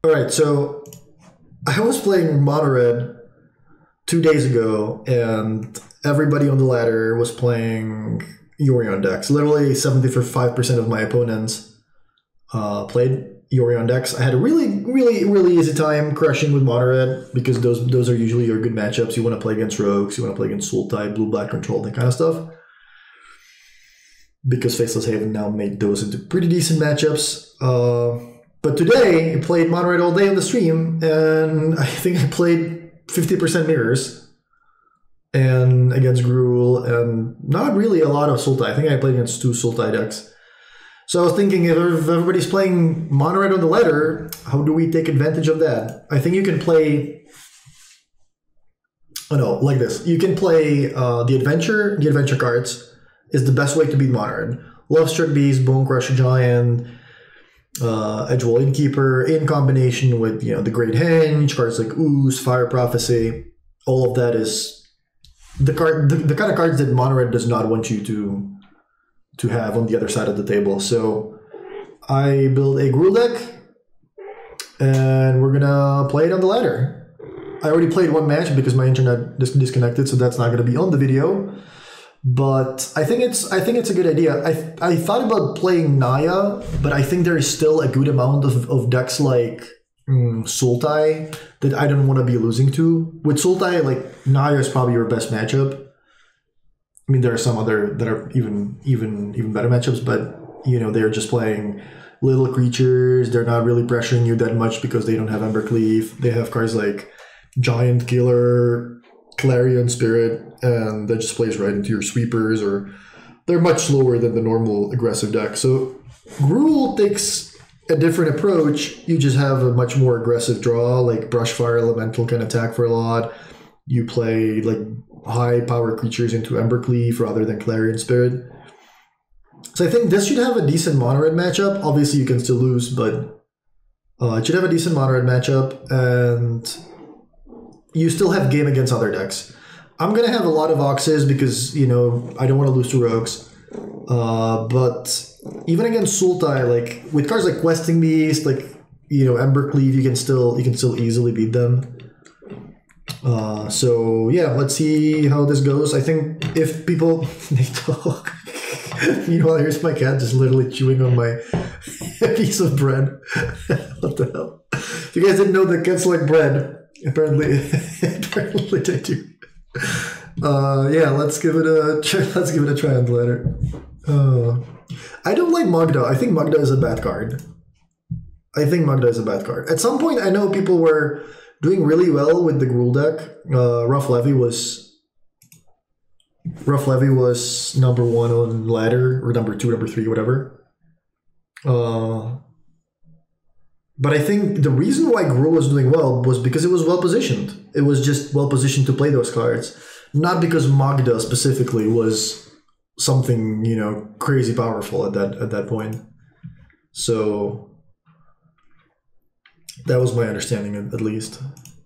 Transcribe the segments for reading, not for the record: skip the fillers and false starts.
All right, so I was playing Mono Red 2 days ago, and everybody on the ladder was playing Yorion decks. Literally 75% of my opponents played Yorion decks. I had a really easy time crushing with Mono Red because those are usually your good matchups. You want to play against rogues, you want to play against Sultai, blue-black control, that kind of stuff. Because Faceless Haven now made those into pretty decent matchups. But today, I played Mono Red all day on the stream, and I think I played 50% mirrors and against Gruul, and not really a lot of Sultai. I think I played against 2 Sultai decks. So I was thinking, if everybody's playing Mono Red on the ladder, how do we take advantage of that? I think you can play... Oh no, like this. You can play the adventure cards is the best way to beat Mono Red. Lovestruck Beast, Bonecrusher Giant, Edgewall Innkeeper, in combination with the Great Henge, cards like Ooze, Fire Prophecy. All of that is the kind of cards that Mono Red does not want you to have on the other side of the table. So I build a Gruul deck, and we're gonna play it on the ladder. I already played one match because my internet disconnected, so that's not gonna be on the video. But I think it's a good idea. I thought about playing Naya, but I think there is still a good amount of decks like Sultai that I don't want to be losing to. With Sultai, like Naya is probably your best matchup. I mean, there are some other that are even better matchups, but they're just playing little creatures. They're not really pressuring you that much because they don't have Embercleave. They have cards like Giant Killer, Clarion Spirit, and that just plays right into your sweepers, or they're much slower than the normal aggressive deck. So Gruul takes a different approach. You just have a much more aggressive draw, like Brushfire Elemental can attack for a lot. You play like high power creatures into Embercleave rather than Clarion Spirit. So I think this should have a decent Mono Red matchup. Obviously you can still lose, but it should have a decent Mono Red matchup, and you still have game against other decks. I'm going to have a lot of Oxes because, I don't want to lose to Rogues. But even against Sultai, like with cards like Questing Beast, like, Embercleave, you can still easily beat them. So yeah, let's see how this goes. I think if people they talk. Meanwhile, here's my cat just literally chewing on my piece of bread. What the hell? If you guys didn't know that cats like bread, apparently they do. Yeah, let's give it a try on the ladder. I don't like Magda. I think Magda is a bad card. At some point, I know people were doing really well with the Gruul deck. Rough Levy was number 1 on ladder, or number 2, number 3, whatever. But I think the reason why Gruul was doing well was because it was well positioned. It was just well positioned to play those cards, not because Magda specifically was something crazy powerful at that point. So that was my understanding, at least.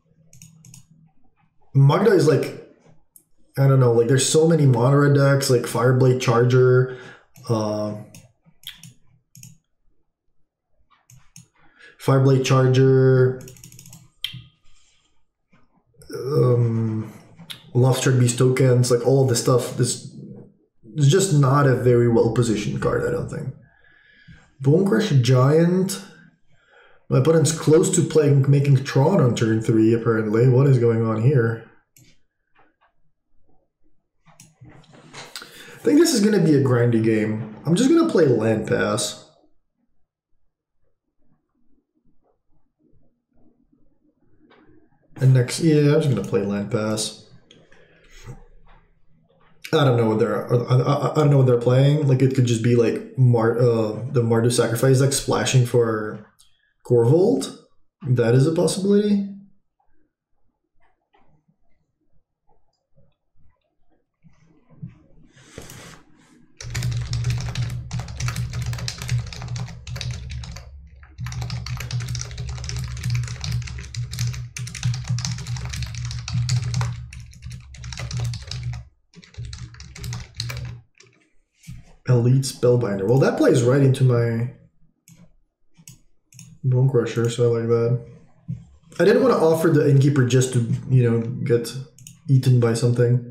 Magda is like, I don't know, like there's so many Mono Red decks like Fireblade Charger, Lovestruck Beast tokens, like all of this stuff. This is just not a very well positioned card, I don't think. Bonecrusher Giant. My opponent's close to making Tron on turn 3, apparently. What is going on here? I think this is going to be a grindy game. I'm just going to play Land Pass. And next, yeah, I'm just gonna play Land Pass. I don't know what they're playing. Like it could just be like the Mardu Sacrifice deck splashing for Corvold. That is a possibility. Elite Spellbinder. Well, that plays right into my Bone Crusher, so I like that. I didn't want to offer the Innkeeper just to, you know, get eaten by something.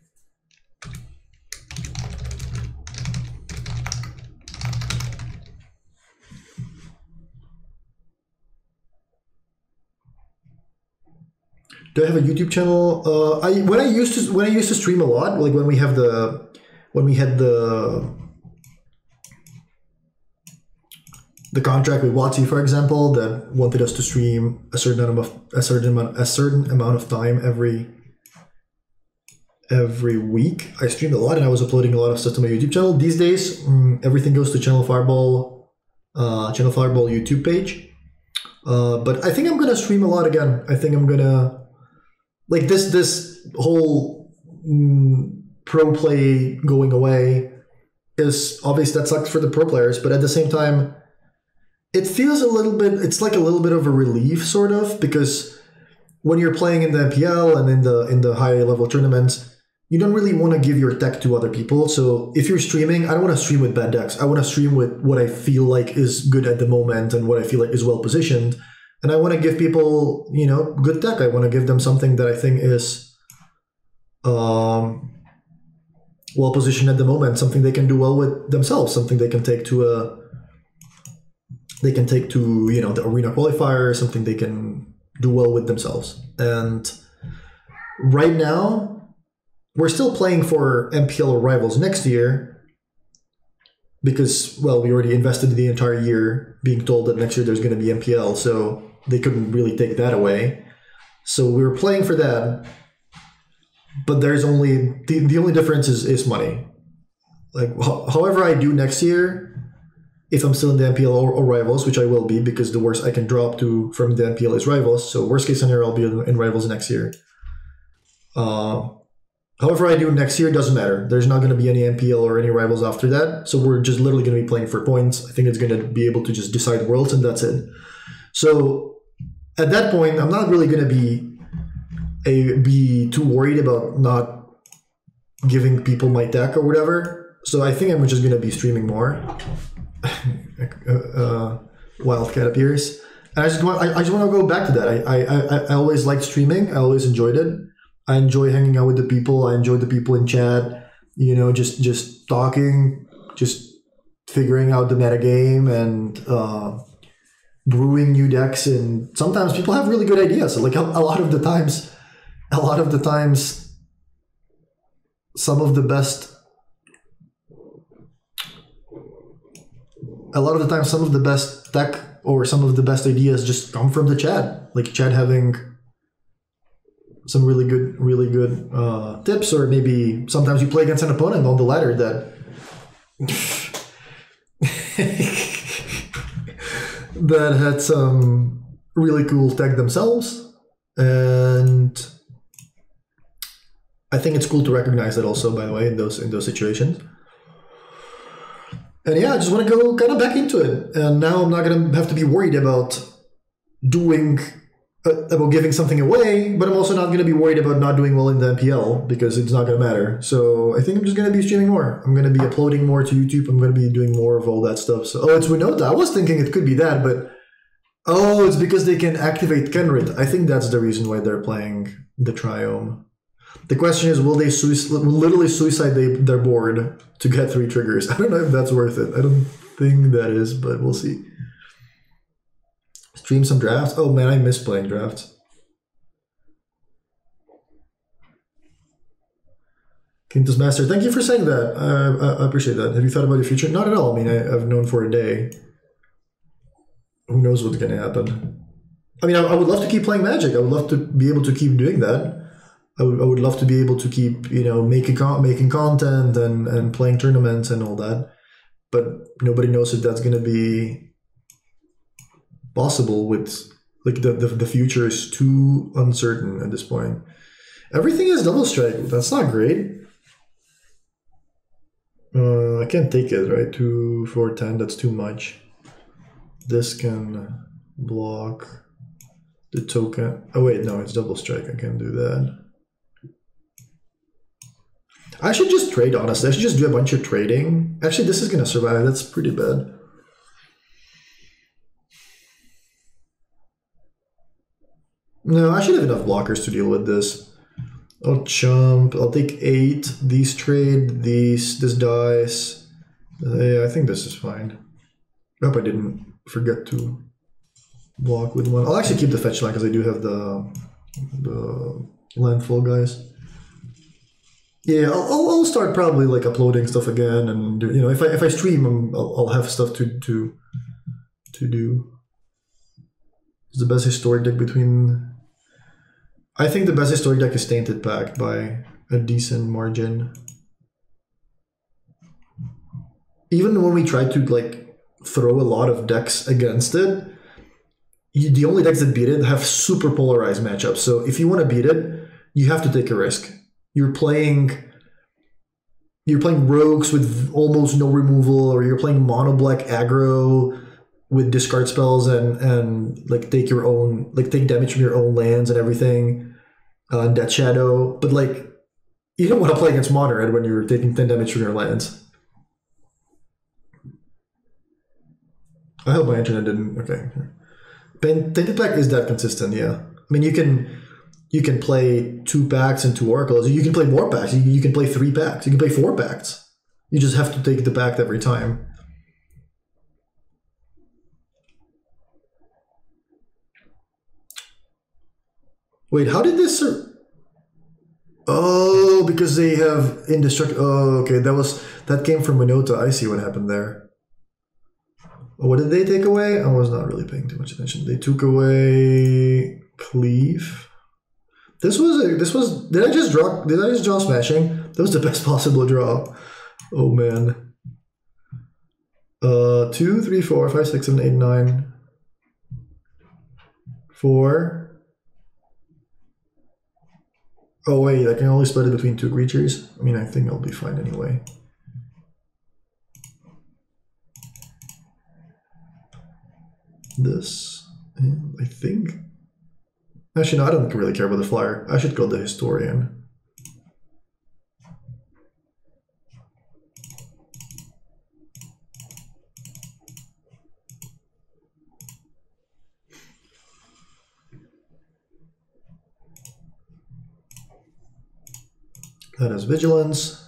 Do I have a YouTube channel? When I used to stream a lot, like when we had the contract with WotC, for example, that wanted us to stream a certain amount of time every week. I streamed a lot and I was uploading a lot of stuff to my YouTube channel. These days, everything goes to ChannelFireball YouTube page. But I think I'm gonna stream a lot again. I think I'm gonna like this whole pro play going away is obvious. That sucks for the pro players, but at the same time, it feels a little bit. It's like a little bit of a relief, sort of, because when you're playing in the MPL and in the high level tournaments, you don't really want to give your deck to other people. So if you're streaming, I don't want to stream with bad decks. I want to stream with what I feel like is good at the moment and what I feel like is well positioned. And I want to give people, you know, good deck. I want to give them something that I think is well positioned at the moment, something they can do well with themselves, something they can take to you know, the arena qualifier, something they can do well with themselves. And right now, we're still playing for MPL rivals next year because, well, we already invested the entire year being told that next year there's going to be MPL, so they couldn't really take that away. So we were playing for that, but there's only the only difference is money. Like, however I do next year, if I'm still in the MPL or rivals, which I will be, because the worst I can drop to from the MPL is rivals. So worst case scenario, I'll be in rivals next year. However I do next year, doesn't matter. There's not going to be any MPL or any rivals after that. So we're just literally going to be playing for points. I think it's going to be able to just decide worlds, and that's it. So at that point, I'm not really going to be too worried about not giving people my deck or whatever. So I think I'm just going to be streaming more. Wildcat appears, and I just want to go back to that. I always liked streaming. I always enjoyed it. I enjoy hanging out with the people. I enjoy the people in chat. You know, just talking, just figuring out the meta game and brewing new decks. And sometimes people have really good ideas. So like a lot of the times, some of the best tech or some of the best ideas just come from the chat. Like chat having some really good tips, or maybe sometimes you play against an opponent on the ladder that that had some really cool tech themselves, and I think it's cool to recognize that also, by the way, in those situations. And yeah, I just want to go kind of back into it. And now I'm not going to have to be worried about giving something away, but I'm also not going to be worried about not doing well in the MPL because it's not going to matter. So I think I'm just going to be streaming more. I'm going to be uploading more to YouTube. I'm going to be doing more of all that stuff. So, oh, it's Winota. I was thinking it could be that, but oh, it's because they can activate Kenrit. I think that's the reason why they're playing the Triome. The question is, will they literally suicide their board to get 3 triggers? I don't know if that's worth it. I don't think that is, but we'll see. Stream some drafts. Oh man, I miss playing drafts. Quintus Master, thank you for saying that. I appreciate that. Have you thought about your future? Not at all. I mean, I've known for a day. Who knows what's going to happen? I mean, I would love to keep playing Magic. I would love to be able to keep doing that. I would love to be able to keep, you know, making content and playing tournaments and all that. But nobody knows if that's going to be possible with, like, the future is too uncertain at this point. Everything is double strike. That's not great. I can't take it, right? 2, 4, 10, that's too much. This can block the token. Oh wait, no, it's double strike. I can't do that. I should just trade, honestly. I should just do a bunch of trading. Actually, this is going to survive. That's pretty bad. No, I should have enough blockers to deal with this. I'll chump. I'll take 8. These trade. This dice. Yeah, I think this is fine. I hope I didn't forget to block with one. I'll actually keep the fetch line because I do have the landfall guys. Yeah, I'll start probably like uploading stuff again, and you know, if I stream, I'll have stuff to do. It's the best historic deck between. I think the best historic deck is Tainted Pact by a decent margin. Even when we try to like throw a lot of decks against it, the only decks that beat it have super polarized matchups. So if you want to beat it, you have to take a risk. You're playing rogues with almost no removal, or you're playing mono black aggro with discard spells and like take damage from your own lands and everything, Death Shadow. But like, you don't want to play against Modern when you're taking 10 damage from your lands. I hope my internet didn't. Okay. Tainted Pact is that consistent, yeah. I mean, you can play 2 packs and 2 oracles. You can play more packs. You can play 3 packs. You can play 4 packs. You just have to take the pact every time. Wait, how did this? Oh, because they have indestructible. Oh, okay, that came from Minota. I see what happened there. What did they take away? I was not really paying too much attention. They took away Cleave. This was. Did I just draw Smashing? That was the best possible draw. Oh man. 2, 3, 4, 5, 6, 7, 8, 9. 4. Oh wait, I can only split it between 2 creatures. I mean, I think I'll be fine anyway. This, and I think. Actually, no, I don't really care about the flyer. I should go the Historian. That is Vigilance.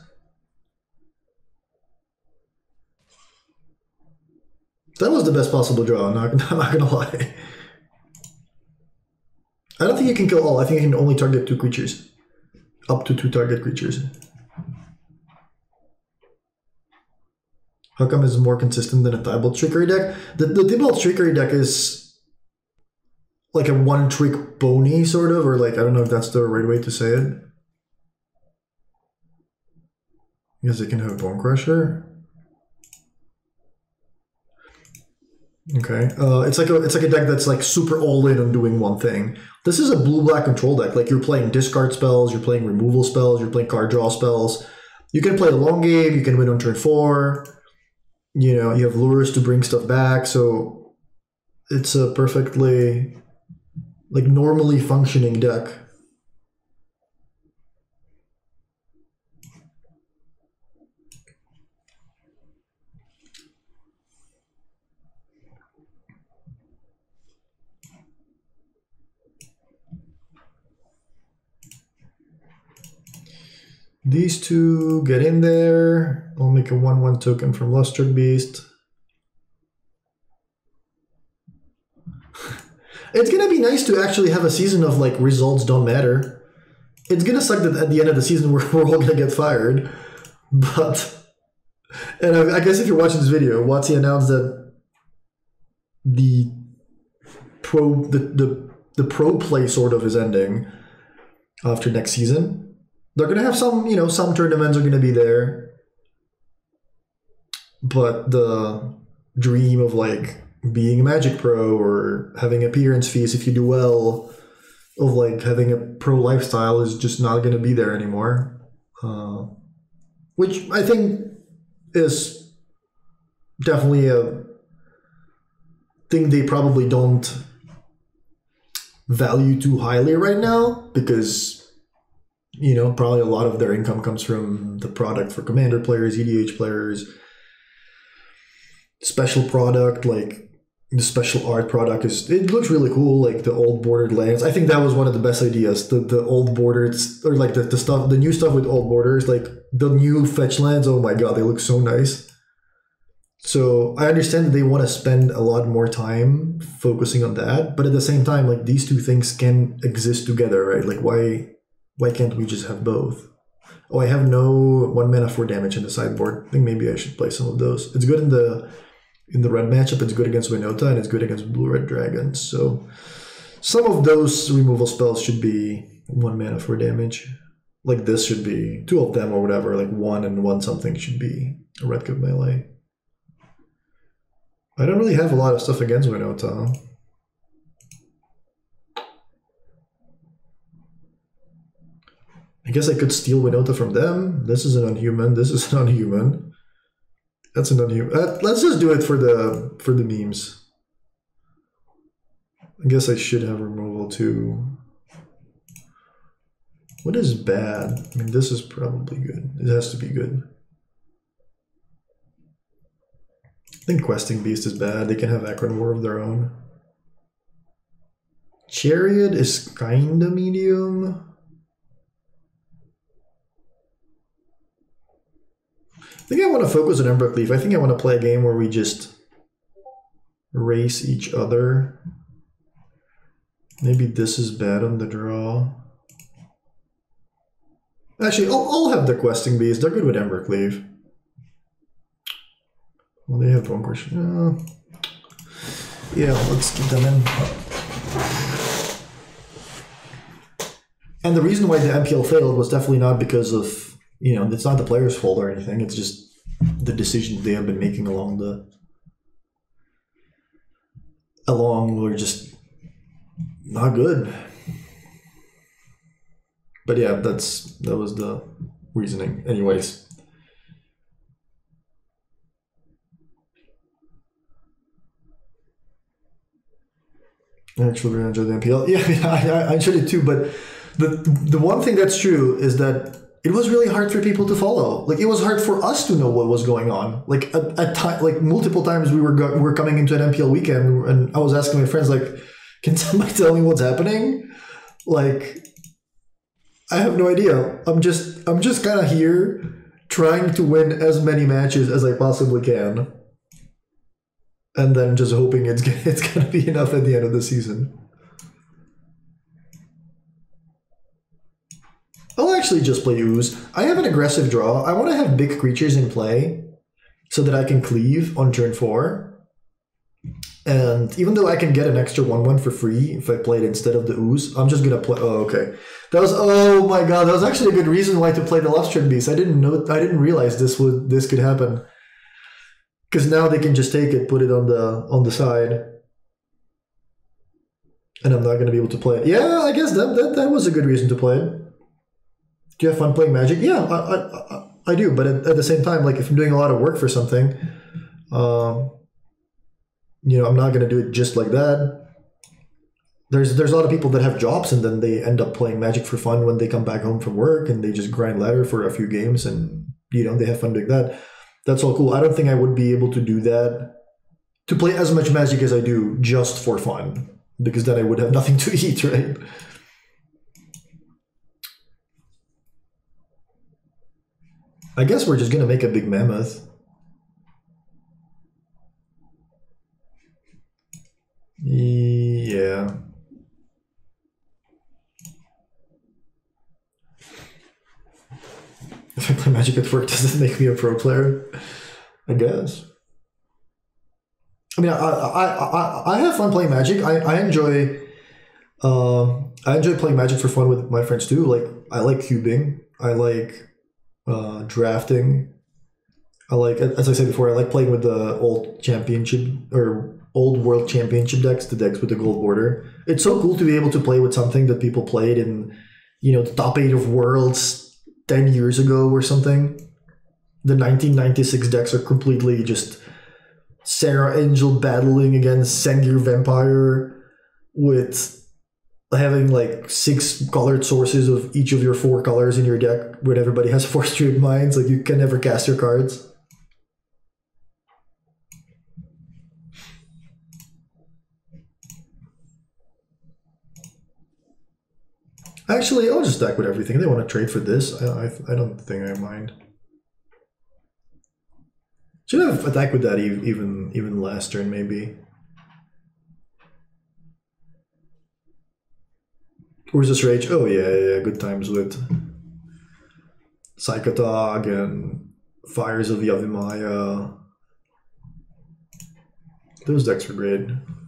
That was the best possible draw, I'm not gonna lie. I don't think you can kill all. I think you can only target 2 creatures. Up to 2 target creatures. How come it's more consistent than a Tybalt Trickery deck? The Tybalt Trickery deck is like a one-trick pony, sort of, or like, I don't know if that's the right way to say it. Because they can have Bone Crusher. Okay, it's like a deck that's like super all in on doing one thing. This is a blue-black control deck. Like, you're playing discard spells, you're playing removal spells, you're playing card draw spells. You can play a long game. You can win on turn 4. You know, you have lures to bring stuff back. So it's a perfectly like normally functioning deck. These 2 get in there. I'll make a 1/1 token from Lustruck Beast. It's gonna be nice to actually have a season of like results don't matter. It's gonna suck that at the end of the season we're all gonna get fired. But, and I guess if you're watching this video, Watsy announced that the pro play sort of is ending after next season. They're going to have some, you know, some tournaments are going to be there. But the dream of like being a Magic Pro or having appearance fees if you do well, of like having a pro lifestyle is just not going to be there anymore. Which I think is definitely a thing they probably don't value too highly right now, because you know, probably a lot of their income comes from the product for Commander players, EDH players, special product like the special art product it looks really cool, like the old bordered lands. I think that was one of the best ideas. The old bordered, or like the stuff, the new stuff with old borders, like the new fetch lands. Oh my god, they look so nice. So I understand that they want to spend a lot more time focusing on that, but at the same time, like these two things can exist together, right? Like why can't we just have both? Oh, I have no 1 mana for damage in the sideboard. I think maybe I should play some of those. It's good in the red matchup, it's good against Winota, and it's good against blue-red dragons. So some of those removal spells should be 1 mana for damage. Like this should be 2 of them or whatever, like 1 and 1 something should be a red cube melee. I don't really have a lot of stuff against Winota. I guess I could steal Winota from them. This is an unhuman, this is an unhuman. That's an unhuman. Let's just do it for the memes. I guess I should have removal too. What is bad? I mean, this is probably good. It has to be good. I think Questing Beast is bad. They can have Akron War of their own. Chariot is kinda medium. I think I want to focus on Embercleave Leaf. I think I want to play a game where we just race each other. Maybe this is bad on the draw. Actually, I'll have the Questing Beast. They're good with Embercleave Leaf. Well, they have one question. Yeah, let's keep them in. And the reason why the MPL failed was definitely not because of, you know, it's not the player's fault or anything. It's just the decisions they have been making along were just not good. But yeah, that was the reasoning. Anyways. I actually really enjoyed the MPL. Yeah, I enjoyed it too, but the one thing that's true is that it was really hard for people to follow. Like, it was hard for us to know what was going on. Like, at time, like multiple times we were coming into an MPL weekend, and I was asking my friends, like, can somebody tell me what's happening? Like, I have no idea. I'm just kind of here trying to win as many matches as I possibly can, and then just hoping it's gonna be enough at the end of the season. I'll actually just play Ooze. I have an aggressive draw. I want to have big creatures in play so that I can cleave on turn 4. And even though I can get an extra 1/1 for free if I play it instead of the Ooze, I'm just gonna play. Oh, okay. Oh my god, that was actually a good reason why to play the Lustrum Beast. I didn't realize this could happen. Because now they can just take it, put it on the side, and I'm not gonna be able to play it. Yeah, I guess that was a good reason to play it. Do you have fun playing Magic? Yeah, I do. But at the same time, like, if I'm doing a lot of work for something, you know, I'm not going to do it just like that. There's a lot of people that have jobs and then they end up playing Magic for fun when they come back home from work, and they just grind ladder for a few games, and, you know, they have fun doing that. That's all cool. I don't think I would be able to do that, to play as much Magic as I do just for fun, because then I would have nothing to eat, right? I guess we're just gonna make a big mammoth. Yeah. If I play Magic at work, does it make me a pro player? I guess. I mean, I have fun playing Magic. I enjoy playing Magic for fun with my friends too. Like, I like cubing. I like drafting. I like, as I said before, I like playing with the old championship or old world championship decks, the decks with the gold border. It's so cool to be able to play with something that people played in, you know, the top 8 of worlds 10 years ago or something. The 1996 decks are completely just Sarah Angel battling against Sengir Vampire with having like 6 colored sources of each of your 4 colors in your deck when everybody has 4 straight mines. Like, you can never cast your cards. Actually, I'll just stack with everything. They want to trade for this. I don't think I mind. Should have attacked with that even last turn, maybe. Where's this rage? Oh yeah, good times with Psychotog and Fires of Yavimaya. Those decks were great.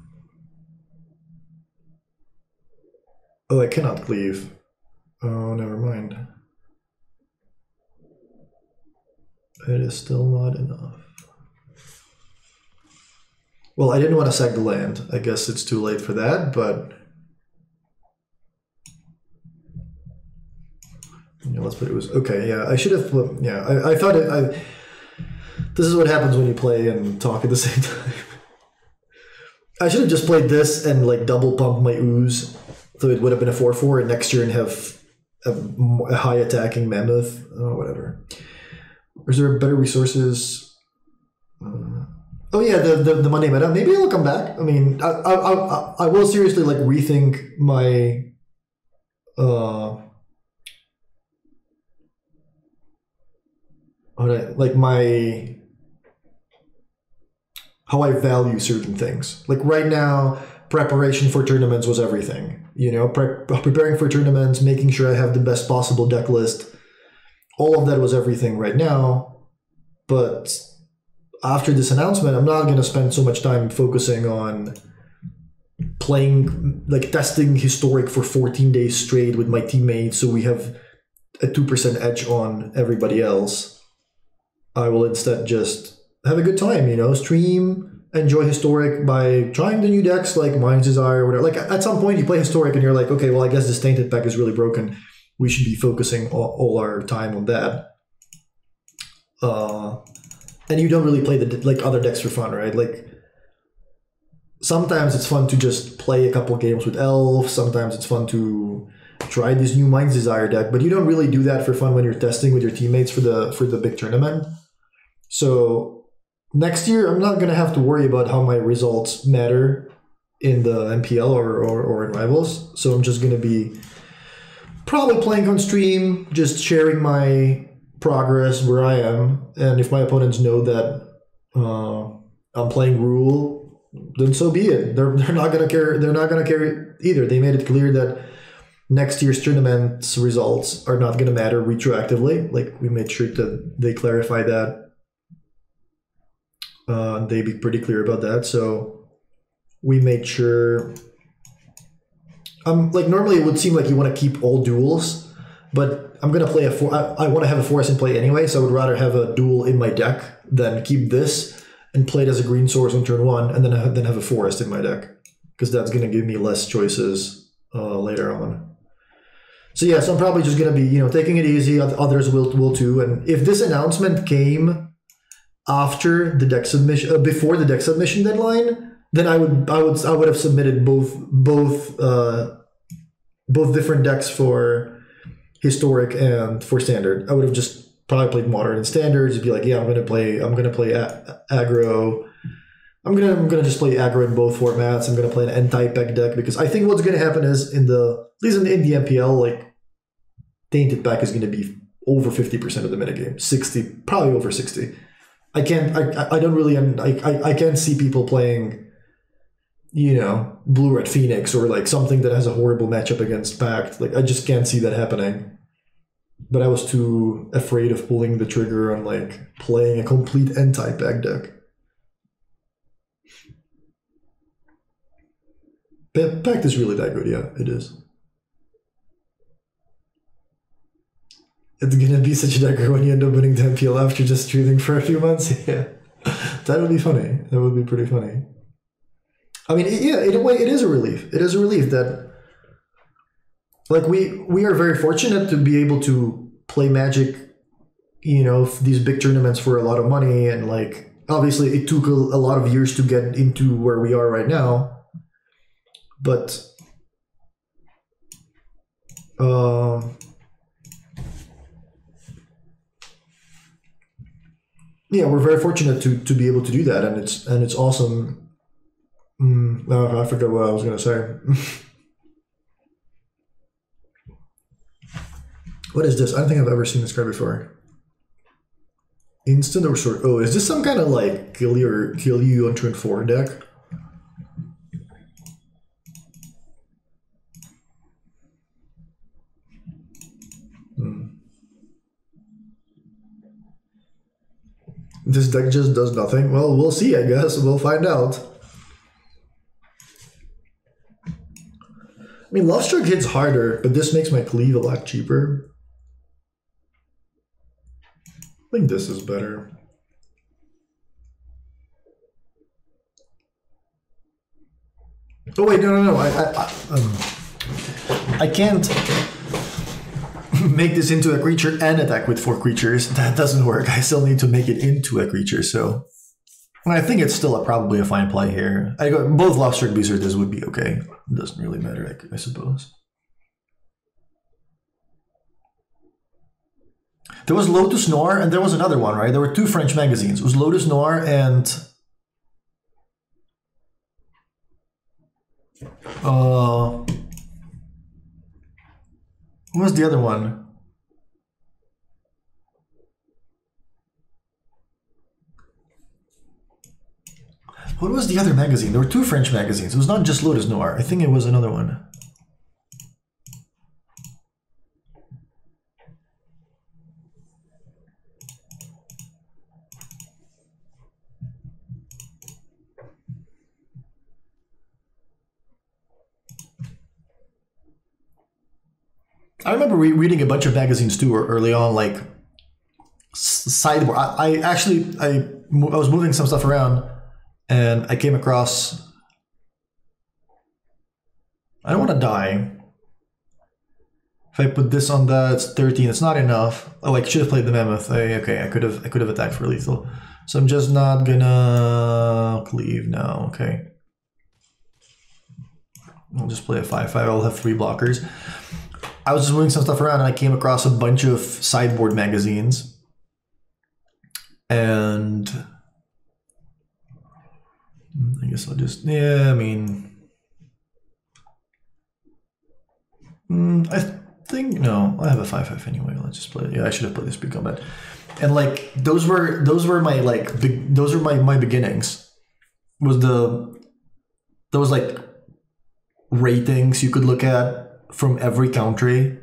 Oh, I cannot cleave. Oh, never mind. It is still not enough. Well, I didn't want to sack the land. I guess it's too late for that, but... Yeah, let's put it was... Okay, yeah, I should have... Yeah, I thought it... This is what happens when you play and talk at the same time. I should have just played this and like double pump my ooze, so it would have been a 4/4, and next turn have a high attacking mammoth. Oh, whatever. Is there better resources? Oh yeah, the Monday meta. Maybe it'll come back. I mean, I will seriously like rethink my how I value certain things. Like right now, preparation for tournaments was everything. You know, preparing for tournaments, making sure I have the best possible deck list. All of that was everything right now. But after this announcement, I'm not going to spend so much time focusing on playing, like testing historic for 14 days straight with my teammates so we have a 2% edge on everybody else. I will instead just have a good time, you know, stream, enjoy historic by trying the new decks like Mind's Desire or whatever. Like at some point you play historic and you're like, okay, well, I guess this Tainted pack is really broken. We should be focusing all our time on that. And you don't really play the like other decks for fun, right? Like sometimes it's fun to just play a couple games with Elf. Sometimes it's fun to try this new Mind's Desire deck, but you don't really do that for fun when you're testing with your teammates for the big tournament. So next year, I'm not going to have to worry about how my results matter in the MPL or in Rivals. So I'm just going to be probably playing on stream, just sharing my progress where I am. And if my opponents know that I'm playing Gruul, then so be it. They're not going to care. They're not going to care either. They made it clear that next year's tournament's results are not going to matter retroactively. Like we made sure that they clarify that. They be pretty clear about that. So we made sure. Like normally it would seem like you want to keep all duels, but I'm gonna play I want to have a forest in play anyway, so I would rather have a duel in my deck than keep this and play it as a green source on turn 1, and then have a forest in my deck, because that's gonna give me less choices later on. So yeah, so I'm probably just gonna be taking it easy. Others will too. And if this announcement came after the deck submission, before the deck submission deadline, then I would have submitted both different decks for historic and for standard. I would have just probably played modern and standard. Just be like, yeah, I'm gonna play aggro. I'm gonna just play aggro in both formats. I'm gonna play an N-type deck because I think what's gonna happen is at least in the MPL, like Tainted pack is gonna be over 50% of the metagame, 60, probably over 60. I can't see people playing, Blue Red Phoenix or like something that has a horrible matchup against Pact. Like I just can't see that happening. But I was too afraid of pulling the trigger on like playing a complete N-type deck. Pact is really that good, yeah, it is. It's gonna be such a dagger when you end up winning the MPL after just streaming for a few months. Yeah, that would be funny. That would be pretty funny. I mean, yeah, in a way, it is a relief. It is a relief that, like, we are very fortunate to be able to play Magic, these big tournaments for a lot of money, and like, obviously, it took a lot of years to get into where we are right now, but. Yeah, we're very fortunate to be able to do that, and it's awesome. I forgot what I was going to say. What is this? I don't think I've ever seen this card before. Instant or sword? Oh, is this some kind of like kill you on turn 4 deck? This deck just does nothing. Well, we'll see, I guess. We'll find out. I mean, Lovestruck hits harder, but this makes my cleave a lot cheaper. I think this is better. Oh wait, no. I can't make this into a creature and attack with 4 creatures. That doesn't work. I still need to make it into a creature, so I think it's still probably a fine play here. I got both Lovestruck Beasts or this would be okay. It doesn't really matter, I suppose. There was Lotus Noir and there was another one, right? There were 2 French magazines. It was Lotus Noir and what was the other one? What was the other magazine? There were 2 French magazines. It was not just Lotus Noir. I think it was another one. I remember reading a bunch of magazines too early on, like Sideboard. I was moving some stuff around and I came across, I don't want to die. If I put this on that, it's 13. It's not enough. Oh, I should have played the Mammoth. Okay, I could have attacked for lethal. So I'm just not gonna cleave now. Okay, I'll just play a 5/5. I'll have 3 blockers. I was just moving some stuff around and I came across a bunch of sideboard magazines. And I guess I'll just, yeah, I mean, I think, no, I have a 5/5 anyway. Let's just play it. Yeah, I should have played this pre-combat. And like, those were my, like, those are my beginnings. There was like ratings you could look at from every country,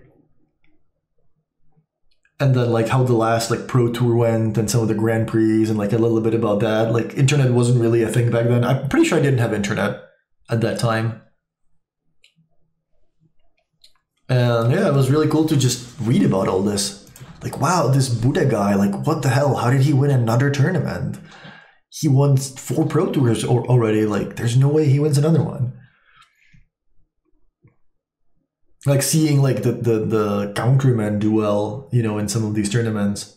and then like how the last like Pro Tour went and some of the Grand Prix and like a little bit about that. Like internet wasn't really a thing back then. I'm pretty sure I didn't have internet at that time. And yeah, it was really cool to just read about all this. Like, wow, this Buddha guy, like what the hell? How did he win another tournament? He won 4 Pro Tours already. Like there's no way he wins another one. Like seeing like the countrymen do well, you know, in some of these tournaments.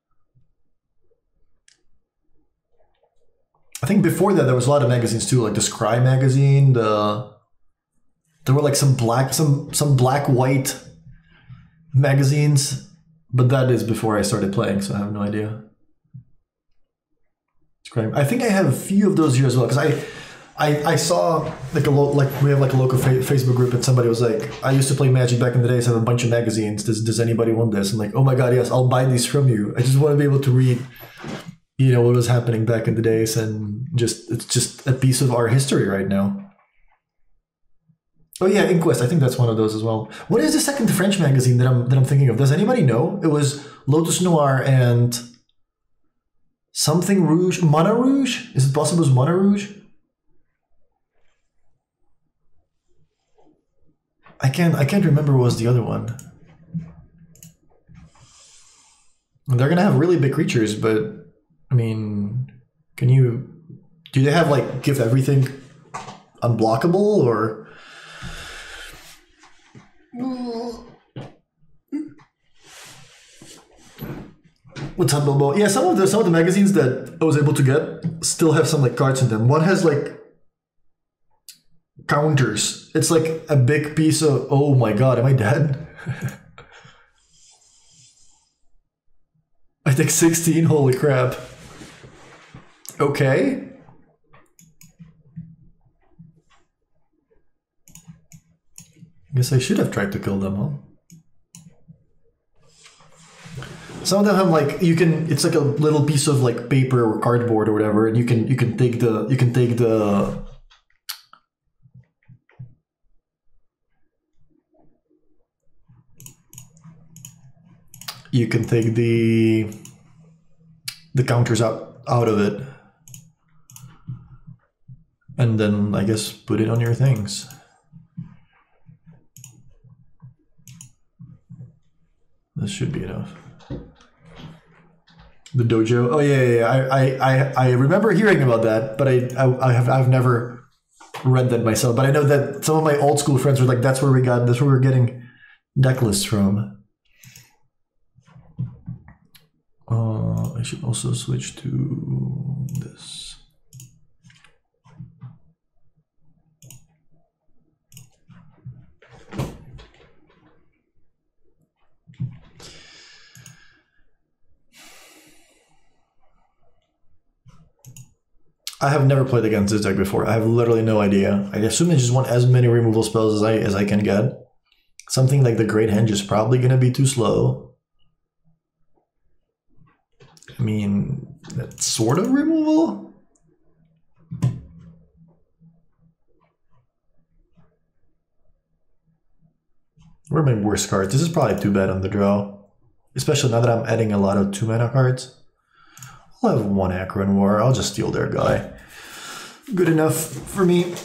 I think before that there was a lot of magazines too, like the Scry magazine. There were like some black white magazines, but that is before I started playing, so I have no idea. Scry. I think I have a few of those here as well because I saw like we have like a local Facebook group and somebody was like, I used to play Magic back in the days, I have a bunch of magazines. Does anybody want this? I'm like, oh my god, yes, I'll buy these from you. I just want to be able to read, you know, what was happening back in the days, and it's just a piece of our history right now. Oh yeah, Inquest. I think that's one of those as well. What is the second French magazine that I'm thinking of? Does anybody know? It was Lotus Noir and something Rouge, Mana Rouge. Is it possible it was Mana Rouge? I can't remember what was the other one. They're gonna have really big creatures, but I mean, do they have like give everything unblockable or? What's up, Bobo? Yeah, some of the magazines that I was able to get still have some like cards in them. One has like counters. It's like a big piece of, oh my god, am I dead? I think 16, holy crap. Okay. Guess I should have tried to kill them, huh? some of them have like it's like a little piece of like paper or cardboard or whatever, and you can take the you can take the counters out of it, and then I guess put it on your things. This should be enough. The dojo. Oh yeah. I remember hearing about that, but I've never read that myself. But I know that some of my old school friends were like, that's where we're getting deck lists from. I should also switch to this. I have never played against this deck before. I have literally no idea. I assume I just want as many removal spells as I can get. Something like the Great Henge is probably going to be too slow. I mean, that's sort of removal. Where are my worst cards? This is probably too bad on the draw. Especially now that I'm adding a lot of 2-mana cards. I'll have 1 Aggro and War. I'll just steal their guy. Good enough for me.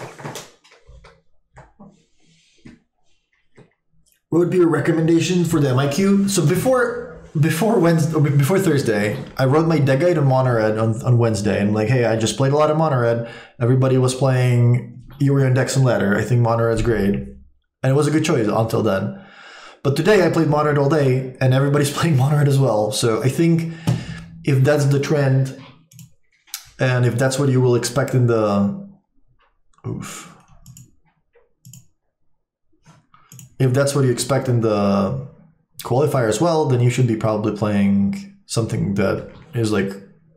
What would be your recommendation for the MIQ? So before Thursday, I wrote my deck guide on Mono Red on Wednesday, and I'm like, hey, I just played a lot of Mono Red. Everybody was playing Yorion Dex and Ladder. I think Mono Red's great. And it was a good choice until then. But today I played Mono Red all day, and everybody's playing Mono Red as well. So I think if that's the trend, and if that's what you will expect in the... Oof. If that's what you expect in the qualifier as well, then you should be probably playing something that is like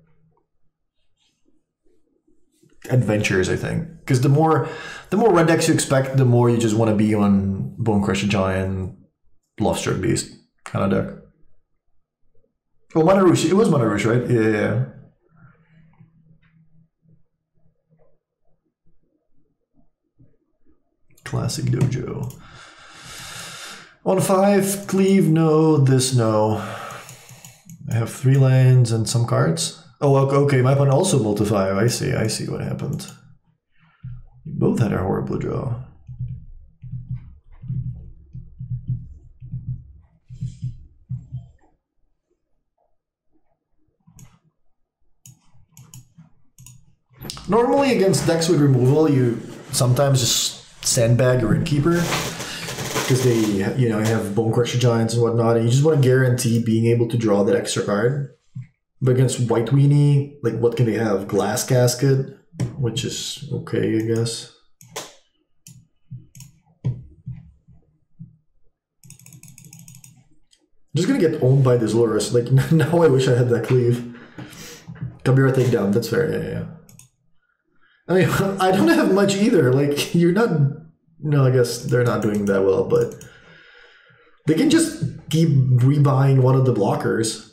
adventures, I think. Because the more red decks you expect, the more you just want to be on Bonecrusher Giant, Lovestruck Beast kind of deck. Oh, Mana Rouge. It was Mana Rouge, right? Yeah. Classic Dojo. On 5, Cleave, no. This, no. I have 3 lands and some cards. Oh, okay. My opponent also multi-5. I see what happened. You both had a horrible draw. Normally against decks with removal, you sometimes just sandbag your Innkeeper because they, have Bonecrusher Giants and whatnot, and you just want to guarantee being able to draw that extra card. But against White Weenie, like, what can they have? Glass Casket, which is okay, I guess. I'm just gonna get owned by this Lurrus. Like, now I wish I had that Cleave. Kabira takedown, that's fair, yeah. I mean, I don't have much either. Like, you're not... No, I guess they're not doing that well, but... They can just keep rebuying one of the blockers.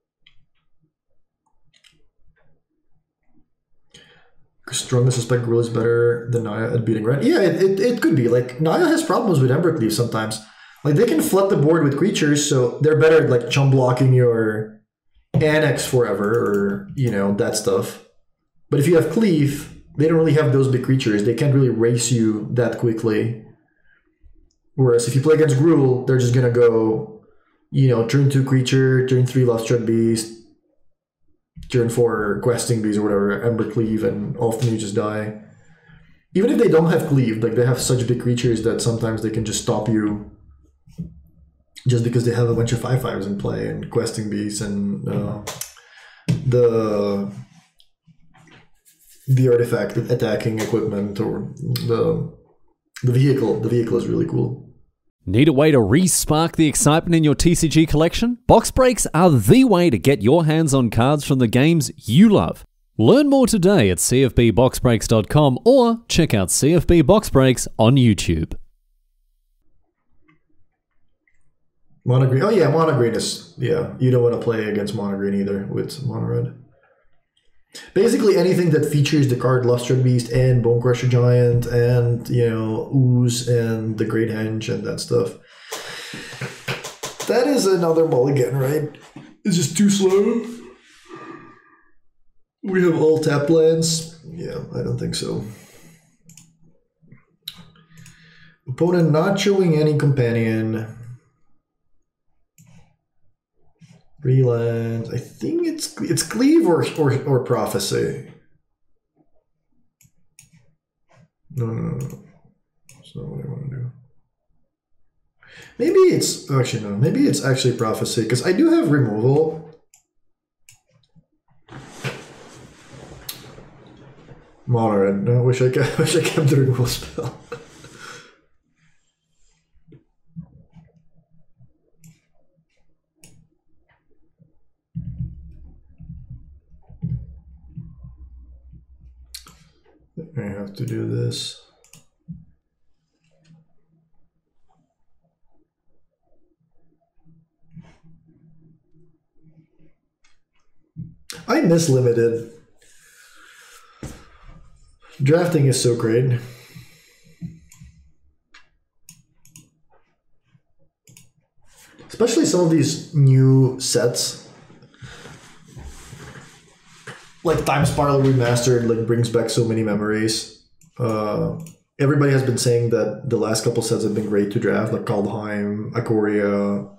Strongly suspect Gruul is better than Naya at beating red. Yeah, it could be. Like, Naya has problems with Embercleave sometimes. Like, they can flood the board with creatures, so they're better at, like, chump blocking your Annex forever, or, that stuff. But if you have Cleave... They don't really have those big creatures. They can't really race you that quickly. Whereas if you play against Gruul, they're just gonna go, turn 2 creature, turn 3 Lovestruck Beast, turn 4 Questing Beast or whatever, Embercleave, and often you just die. Even if they don't have Cleave, like, they have such big creatures that sometimes they can just stop you just because they have a bunch of 5/5s in play, and Questing Beasts, and the artifact attacking equipment, or the vehicle. The vehicle is really cool. Need a way to re-spark the excitement in your TCG collection? Box breaks are the way to get your hands on cards from the games you love. Learn more today at cfbboxbreaks.com or check out CFB Box Breaks on YouTube. Mono green. Oh yeah, mono green is, yeah. You don't want to play against mono green either with mono red. Basically anything that features the card Lustrous Beast and Bone Crusher Giant and, you know, Ooze and the Great Henge and that stuff. That is another mulligan, right? It's just too slow. We have all tap lands. Yeah, I don't think so. Opponent not showing any companion. Relands. I think it's Cleave or Prophecy. No. That's not what I want to do. Maybe it's actually no. Maybe it's actually Prophecy because I do have removal. Moderate. No, I wish I kept the removal spell. I have to do this. I miss limited. Drafting is so great. Especially some of these new sets. Like Time Spiral Remastered like brings back so many memories. Everybody has been saying that the last couple sets have been great to draft, like Kaldheim, Ikoria.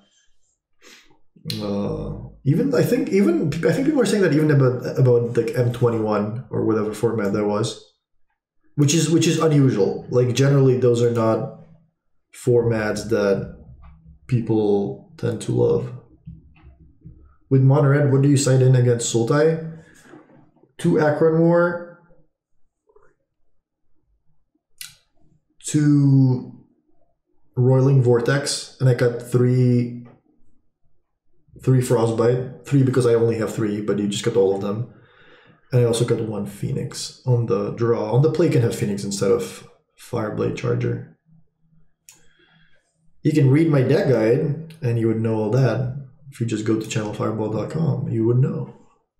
Even I think people are saying that even about like M21 or whatever format that was, which is unusual. Like generally those are not formats that people tend to love. With Mono Red, what do you side in against Sultai? 2 Akron War, 2 Roiling Vortex, and I got 3 Frostbite. 3 because I only have 3, but you just got all of them. And I also got 1 Phoenix on the draw. On the play, you can have Phoenix instead of Fireblade Charger. You can read my deck guide, and you would know all that. If you just go to ChannelFireball.com, you would know.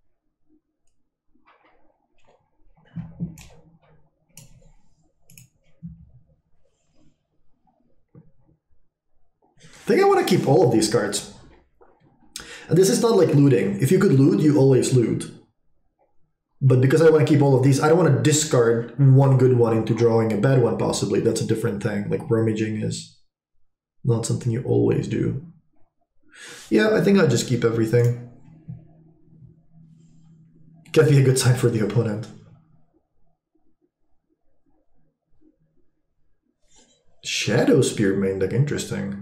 I think I want to keep all of these cards. And this is not like looting. If you could loot, you always loot. But because I want to keep all of these, I don't want to discard one good one into drawing a bad one, possibly. That's a different thing. Like rummaging is not something you always do. Yeah, I think I'll just keep everything. Can't be a good sign for the opponent. Shadow Spear main deck, interesting.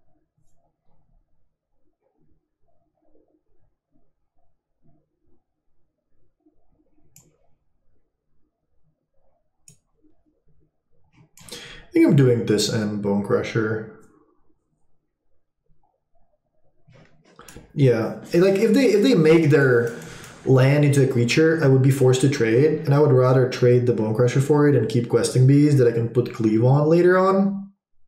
I think I'm doing this and Bone Crusher. Yeah, like if they make their land into a creature, I would be forced to trade, and I would rather trade the Bone Crusher for it and keep questing bees that I can put Cleave on later on.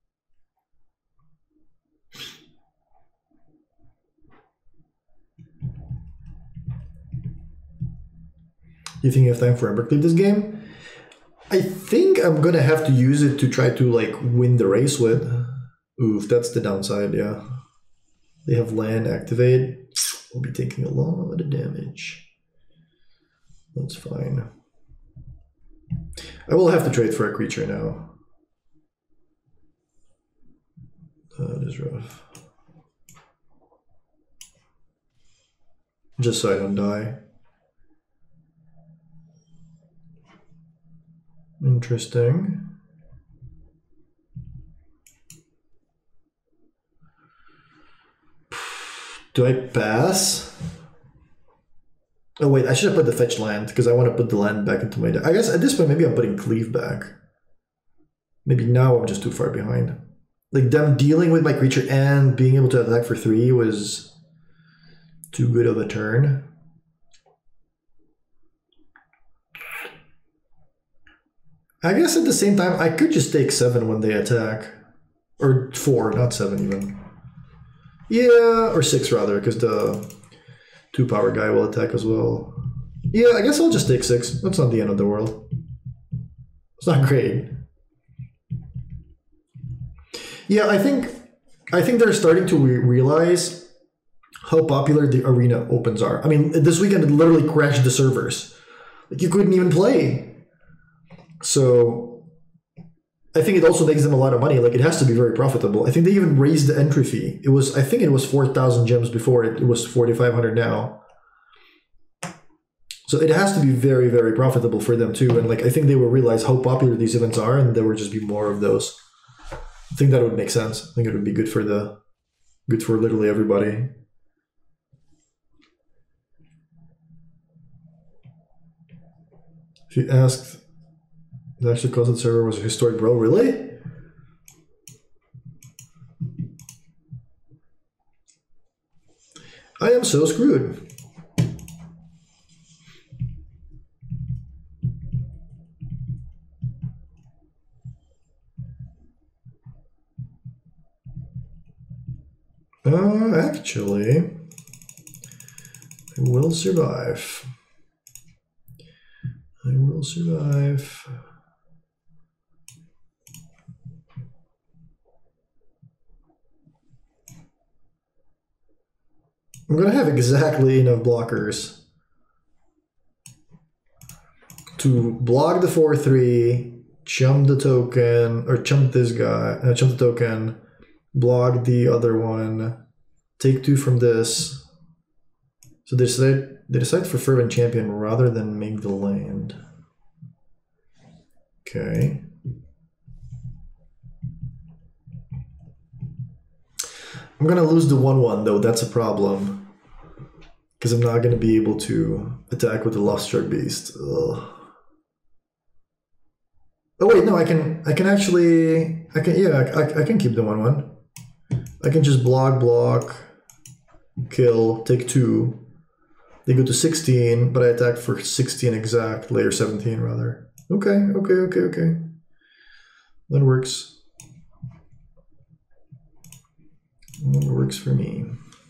You think you have time for Embercleave this game? I think I'm gonna have to use it to try to like win the race with. Oof, that's the downside, yeah. They have land activate. We'll be taking a lot of damage. That's fine. I will have to trade for a creature now. That is rough. Just so I don't die. Interesting. Do I pass? Oh wait, I should have put the fetch land because I want to put the land back into my deck. I guess at this point maybe I'm putting Cleave back. Maybe now I'm just too far behind. Like them dealing with my creature and being able to attack for 3 was too good of a turn. I guess at the same time, I could just take 7 when they attack. Or 4, not 7 even. Yeah, or 6 rather, because the 2 power guy will attack as well. Yeah, I guess I'll just take 6. That's not the end of the world. It's not great. Yeah, I think they're starting to realize how popular the arena opens are. I mean, this weekend it literally crashed the servers. Like, you couldn't even play. So I think it also makes them a lot of money. Like, it has to be very profitable. I think they even raised the entry fee. I think it was 4,000 gems before. It was 4,500 now. So it has to be very, very profitable for them too. And like, I think they will realize how popular these events are, and there will just be more of those. I think that would make sense. I think it would be good for literally everybody. If you asked, the actual cause of the server was a historic brawl. Really? I am so screwed. Actually, I will survive. I will survive. I'm gonna have exactly enough blockers to block the 4/3, chump the token, or chump this guy, chump the token, block the other one, take 2 from this. So they decide for Fervent Champion rather than make the land. Okay. I'm gonna lose the 1/1 though, that's a problem. Because I'm not gonna be able to attack with the Lovestruck Beast. Ugh. Oh wait, no, I can keep the 1/1. I can just block, kill, take 2. They go to 16, but I attack for 16 exact, layer 17 rather. Okay. That works. That works for me.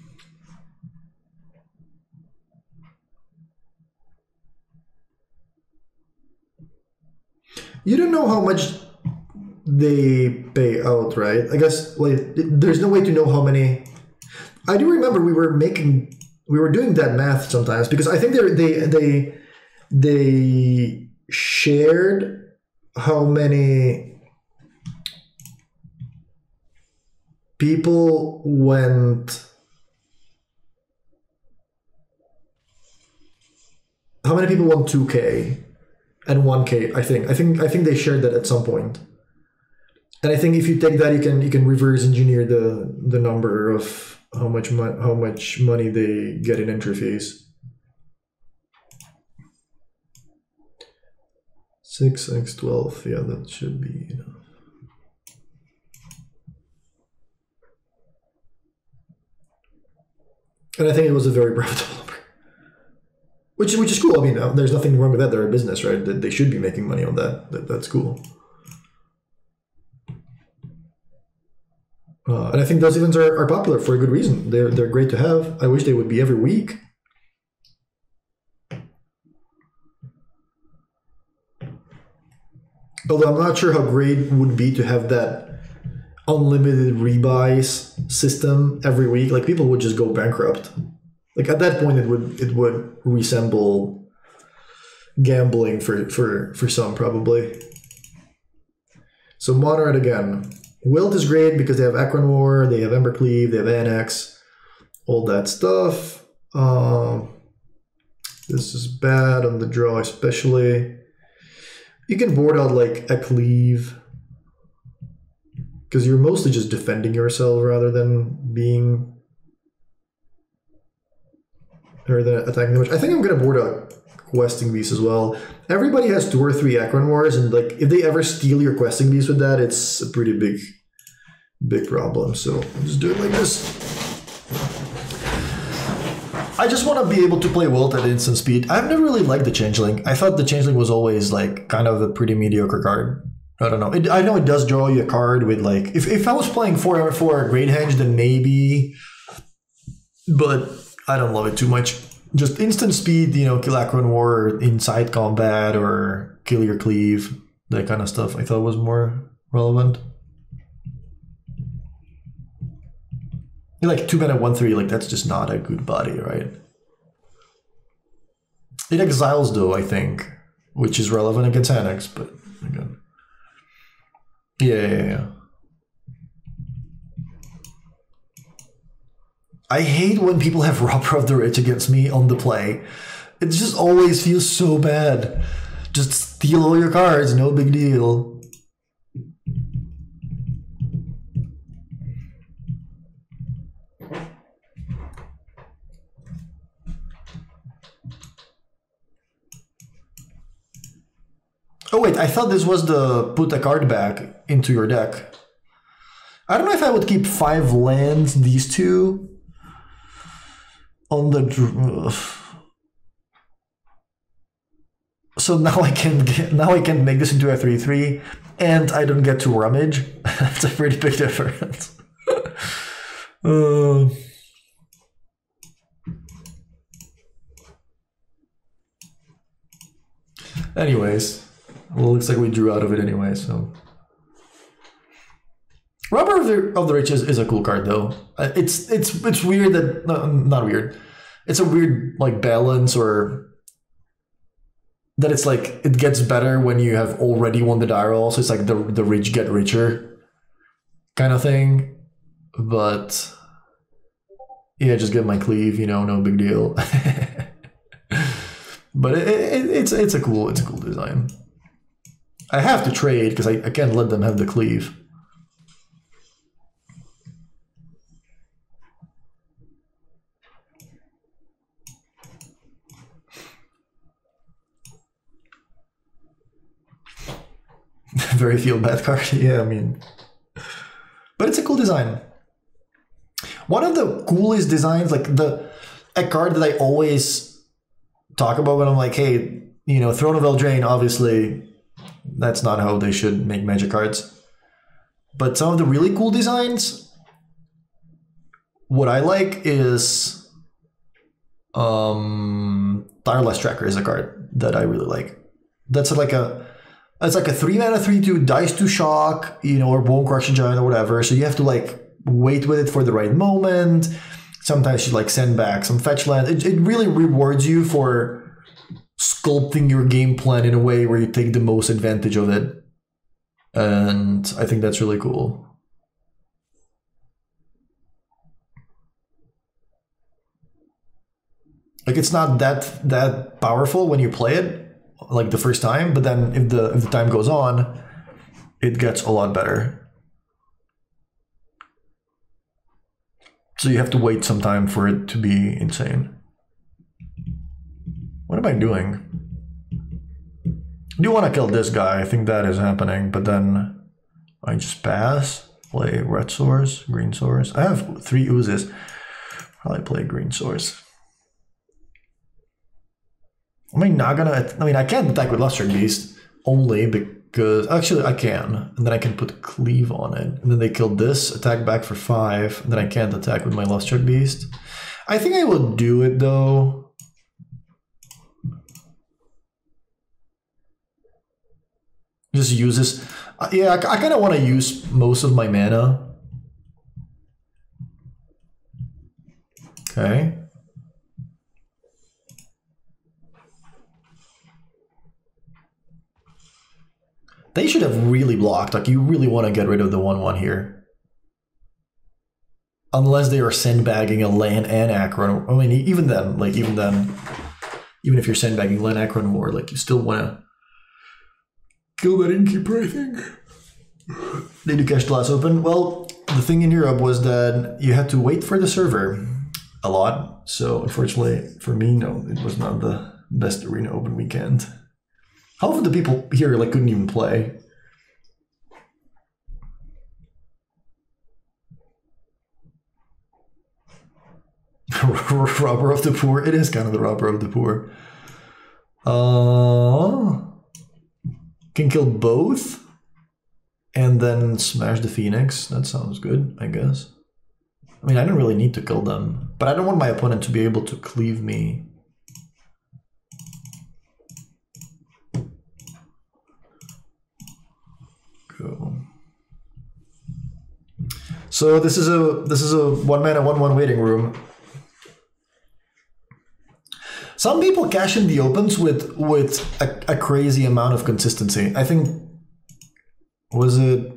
You don't know how much they pay out, right? I guess like there's no way to know how many. I do remember we were doing that math sometimes, because I think they shared how many people went. How many people won 2K and 1K? I think they shared that at some point. And I think if you take that, you can reverse engineer the number of how much money they get in entry fees. 6x12, yeah, that should be enough. And I think it was a very profitable number, which is cool. I mean, there's nothing wrong with that. They're a business, right? They should be making money on that. That's cool. And I think those events are popular for a good reason. They're great to have. I wish they would be every week. Although I'm not sure how great it would be to have that unlimited rebuys system every week. Like, people would just go bankrupt. Like, at that point, it would resemble gambling for some, probably. So Monarch again. Wilt is great because they have Akron War, they have Embercleave, they have Annex, all that stuff. This is bad on the draw, especially. You can board out like a Cleave, because you're mostly just defending yourself rather than attacking damage. I think I'm gonna board out Questing Beast as well. Everybody has 2 or 3 Akron Wars, and like if they ever steal your Questing Beast with that, it's a pretty big problem. So I'll just do it like this. I just want to be able to play Wilt at instant speed. I've never really liked the Changeling. I thought the Changeling was always like kind of a pretty mediocre card. I don't know. I know it does draw you a card with like, if I was playing for Great Henge, then maybe but I don't love it too much. Just instant speed, you know, kill Aggro and War inside combat or kill your cleave, that kind of stuff I thought was more relevant. Like 2 mana 1/3, like that's just not a good body, right? It exiles though, I think, which is relevant against Annex, but again. Yeah. I hate when people have Robber of the Rich against me on the play. It just always feels so bad. Just steal all your cards, no big deal. Oh wait, I thought this was the put a card back into your deck. I don't know if I would keep 5 lands, these two, on the... So now I can make this into a 3/3, and I don't get to rummage. That's a pretty big difference. Anyways, well, looks like we drew out of it anyway. So, Robber of the Rich is a cool card though. It's weird that not weird. It's a weird like balance or. That it's like, it gets better when you have already won the die roll, so it's like the rich get richer kind of thing. But yeah, just get my cleave, you know, no big deal. But it's a cool design. I have to trade because I can't let them have the cleave. Very feel bad card. Yeah, I mean, but it's a cool design. One of the coolest designs, like a card that I always talk about when I'm like, hey, you know, Throne of Eldraine, obviously that's not how they should make Magic cards. But some of the really cool designs, what I like is Tireless Tracker is a card that I really like. That's like it's like a 3 mana 3/2 dice to shock, you know, or Bone Crushing Giant or whatever. So you have to like wait with it for the right moment. Sometimes you like send back some fetch land. It really rewards you for sculpting your game plan in a way where you take the most advantage of it. And I think that's really cool. Like it's not that powerful when you play it, like the first time, but then if the time goes on, it gets a lot better. So you have to wait some time for it to be insane. What am I doing? I do want to kill this guy. I think that is happening, but then I just pass, play red source, green source. I have 3 oozes. Probably play green source. I mean, I can't attack with Luster Beast only because actually I can, and then I can put cleave on it, and then they kill this, attack back for 5, and then I can't attack with my Luster Beast. I think I will do it though. Just use this. Yeah, I kind of want to use most of my mana. Okay. They should have really blocked. Like, you really want to get rid of the 1/1 here. Unless they are sandbagging a land and Aggro. I mean, even if you're sandbagging land, Aggro, and War, like, you still want to kill that Innkeeper, I think. They do cache the last open. Well, the thing in Europe was that you had to wait for the server a lot. So, unfortunately, for me, no, it was not the best Arena Open weekend. Half of the people here like couldn't even play. Robber of the Poor. It is kind of the Robber of the Poor. Can kill both and then smash the Phoenix. That sounds good, I guess. I mean, I don't really need to kill them, but I don't want my opponent to be able to cleave me. Go. So this is a 1-mana 1/1 waiting room. Some people cash in the opens with a crazy amount of consistency. I think, was it,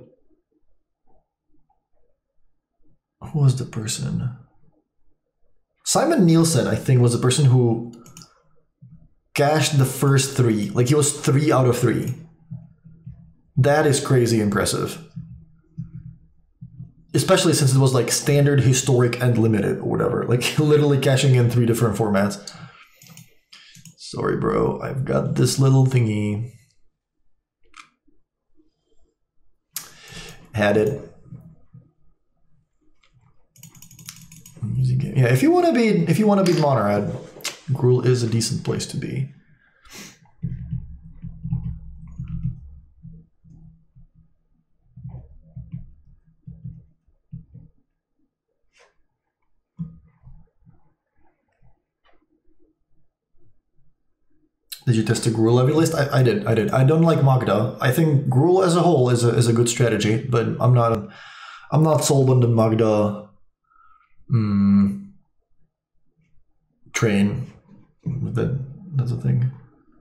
who was the person? Simon Nielsen, I think, was the person who cashed the first 3. Like, he was 3 out of 3. That is crazy impressive. Especially since it was like standard, historic, and limited or whatever. Like, literally cashing in 3 different formats. Sorry, bro. I've got this little thingy. Had it. Yeah, if you want to be Monarad, Gruul is a decent place to be. Did you test the Gruul heavy list? I did. I don't like Magda. I think Gruul as a whole is a good strategy, but I'm not sold on the Magda train. That's a thing.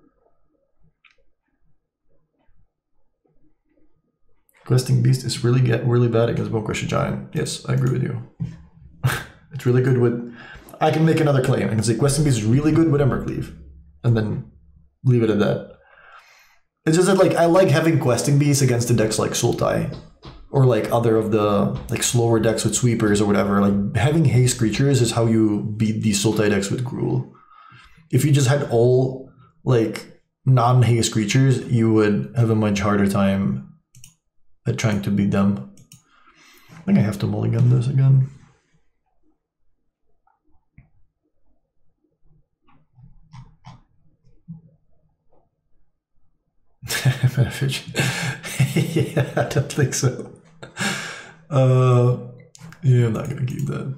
Questing Beast is really bad against Bonecrusher Giant. Yes, I agree with you. It's really good with. I can make another claim. I can say Questing Beast is really good with Embercleave, and then leave it at that. It's just that, like, I like having Questing Beasts against the decks like Sultai, or like other of the like slower decks with sweepers or whatever. Like, having haste creatures is how you beat these Sultai decks with Gruul. If you just had all like non-haste creatures, you would have a much harder time at trying to beat them. I think I have to mulligan this again. Yeah, I don't think so. Yeah, I'm not gonna keep that.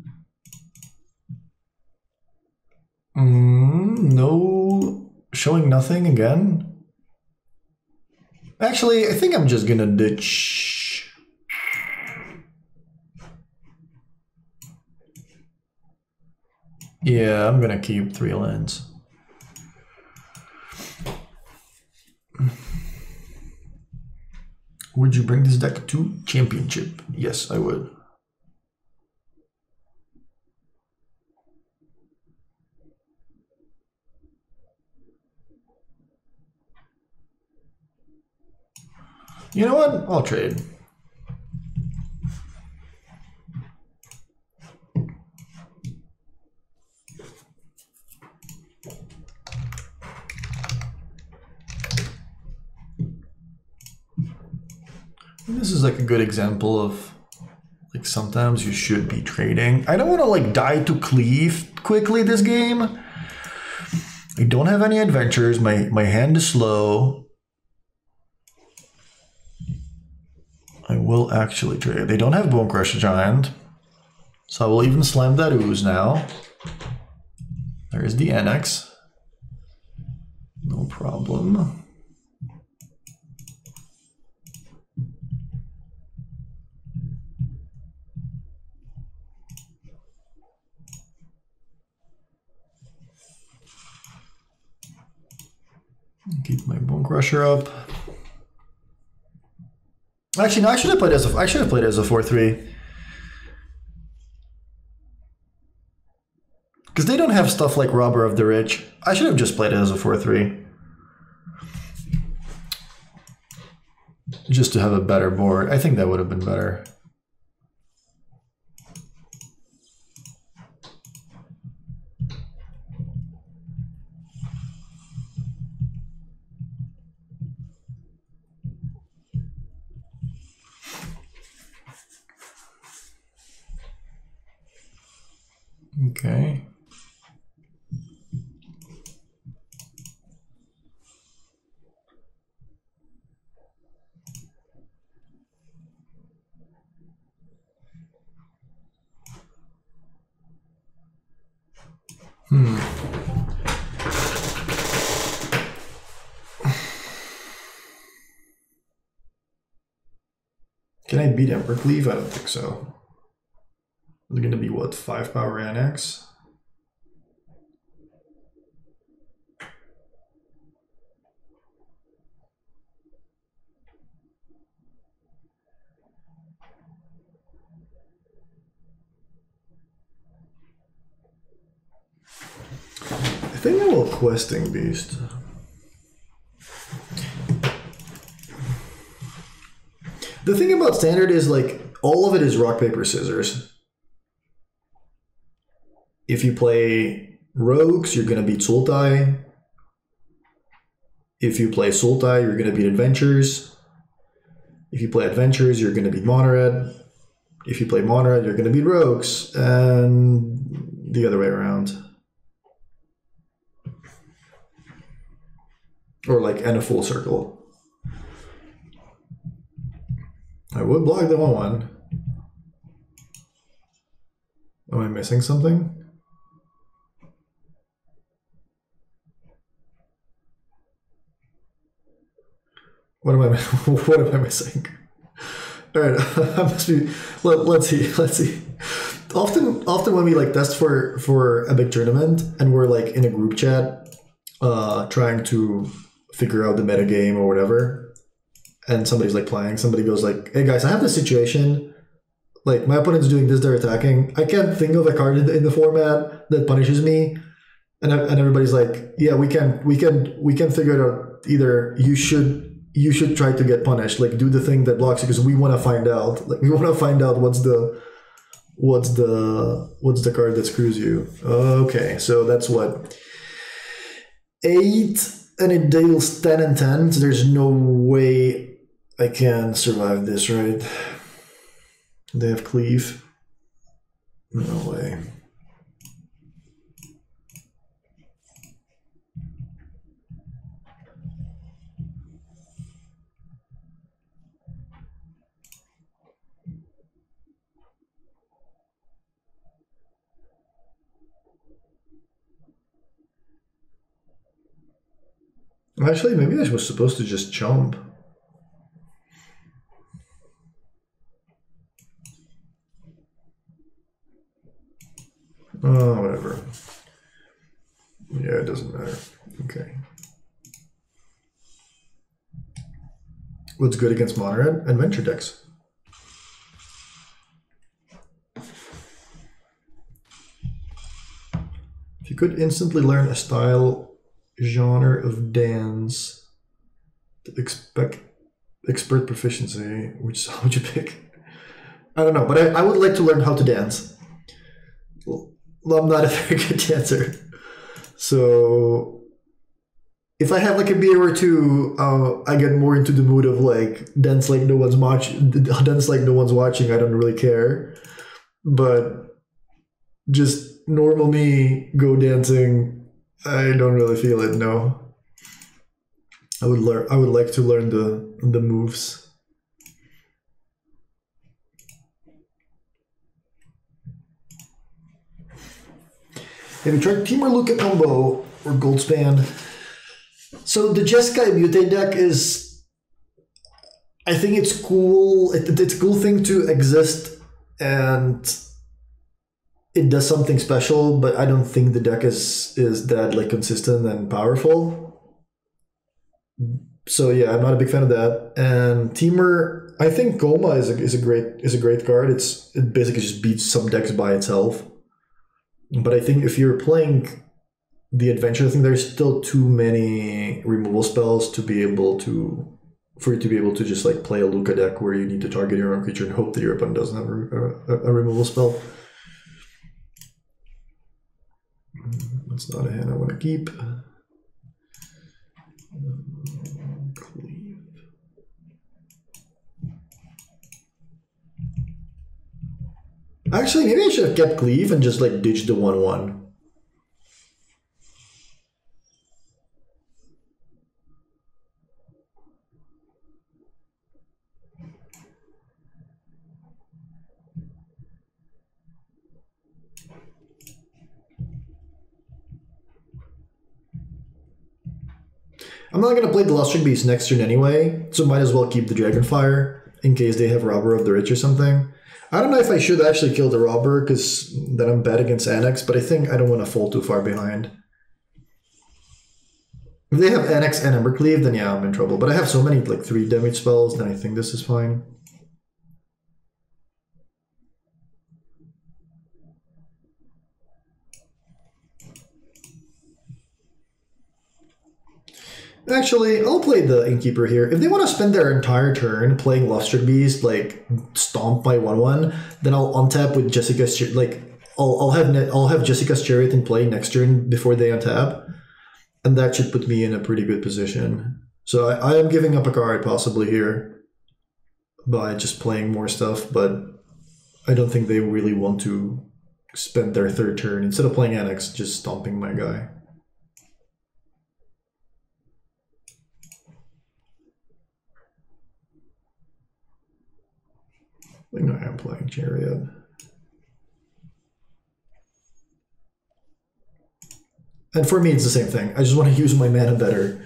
No, showing nothing again. Actually, I think I'm just gonna ditch. Yeah, I'm gonna keep 3 lands. Would you bring this deck to Championship? Yes, I would. You know what? I'll trade. This is like a good example of like sometimes you should be trading. I don't want to like die to cleave quickly this game. I don't have any adventures. My hand is slow. I will actually trade. They don't have Bonecrusher Giant, so I will even slam that ooze now. There is the Annex. No problem. Keep my Bonecrusher up. Actually, no, I should have played as a 4/3. Because they don't have stuff like Robber of the Rich. I should have just played it as a 4/3. Just to have a better board. I think that would have been better. Okay. Can I beat Emperor Cleave? I don't think so. It's going to be what, 5 power annex? I think I will Questing Beast. The thing about Standard is like all of it is rock, paper, scissors. If you play Rogues, you're going to beat Sultai. If you play Sultai, you're going to beat Adventures. If you play Adventures, you're going to beat Monored. If you play Monored, you're going to beat Rogues. And the other way around. Or like, and a full circle. I would block the one. Am I missing something? What am I missing? All right, I must be. Let's see. Often when we like test for a big tournament and we're like in a group chat, trying to figure out the meta game or whatever, and somebody's like playing, somebody goes like, "Hey guys, I have this situation. Like my opponent's doing this, they're attacking. I can't think of a card in the format that punishes me." And everybody's like, "Yeah, we can figure it out. Either you should try to get punished, like do the thing that blocks you, because we want to find out. Like we want to find out what's the card that screws you." Okay, so that's what, 8, and it deals 10 and 10. So there's no way I can survive this, right? They have Cleave. No way. Actually, maybe I was supposed to just jump. Oh, whatever. Yeah, it doesn't matter. Okay. What's good against Monored? Adventure decks. If you could instantly learn a style, genre of dance to expert proficiency, how would you pick? I don't know, but I would like to learn how to dance. Well, I'm not a very good dancer, so if I have like a beer or two, I get more into the mood of like dance like no one's watching. Dance like no one's watching. I don't really care, but just normal me go dancing, I don't really feel it. No, I would like to learn the moves. Have you tried Team or Luca combo or Goldspan? So the Jeskai Mutate deck is, I think it's cool. It's a cool thing to exist, and it does something special. But I don't think the deck is that like consistent and powerful. So yeah, I'm not a big fan of that. And Teamer, I think Goma is a great card. It basically just beats some decks by itself. But I think if you're playing the adventure, I think there's still too many removal spells for you to be able to just like play a Luca deck where you need to target your own creature and hope that your opponent doesn't have a removal spell. That's not a hand I want to keep. Cleave. Actually, maybe I should have kept Cleave and just like ditched the 1/1. I'm not going to play the Lustric Beast next turn anyway, so might as well keep the Dragonfire in case they have Robber of the Rich or something. I don't know if I should actually kill the Robber, because then I'm bad against Annex, but I think I don't want to fall too far behind. If they have Annex and Embercleave, then yeah, I'm in trouble. But I have so many, like, 3 damage spells, then I think this is fine. Actually, I'll play the Innkeeper here. If they want to spend their entire turn playing Lustric Beast, like stomp my 1/1, then I'll untap with Jessica's like I'll have Jessica's Chariot in play next turn before they untap, and that should put me in a pretty good position. So I am giving up a card possibly here by just playing more stuff, but I don't think they really want to spend their third turn instead of playing Annex, just stomping my guy. I think I am playing Chariot. And for me, it's the same thing. I just want to use my mana better.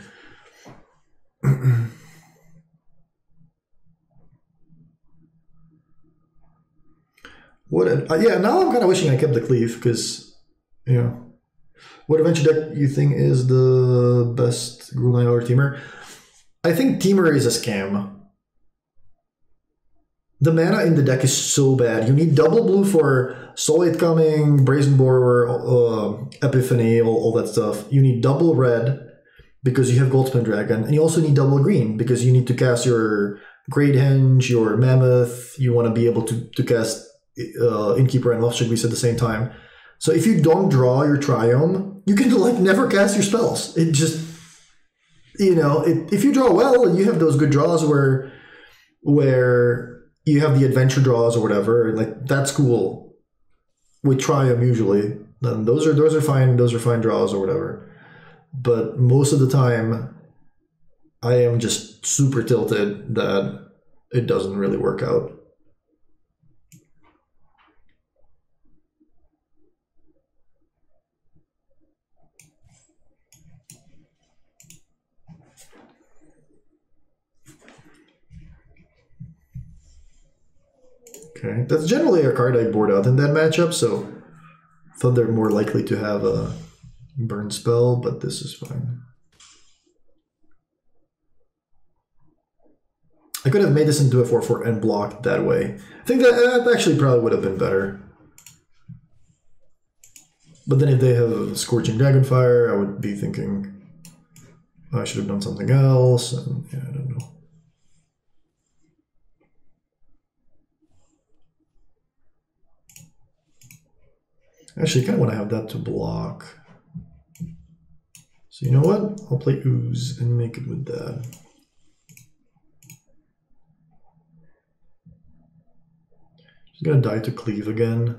Yeah, now I'm kind of wishing I kept the Cleave, because, you know. What adventure deck you think is the best Gruul Aggro or Teamer? I think Teamer is a scam. The mana in the deck is so bad. You need double blue for Solid Coming, Brazen Borer, Epiphany, all that stuff. You need double red because you have Goldspan Dragon, and you also need double green because you need to cast your Great Henge, your Mammoth. You want to be able to cast Innkeeper and Lustric Beast at the same time. So if you don't draw your Triome, you can like never cast your spells. It just, you know, if you draw well and you have those good draws where you have the adventure draws or whatever, like that's cool. With Triumph usually, then those are fine draws or whatever. But most of the time, I am just super tilted that it doesn't really work out. Okay, that's generally a card I board out in that matchup, so I thought they're more likely to have a burn spell, but this is fine. I could have made this into a 4/4 and blocked that way. I think that actually probably would have been better. But then if they have Scorching Dragonfire, I would be thinking I should have done something else, and yeah, I don't know. Actually, I kind of want to have that to block. So you know what? I'll play Ooze and make it with that. She's gonna die to Cleave again.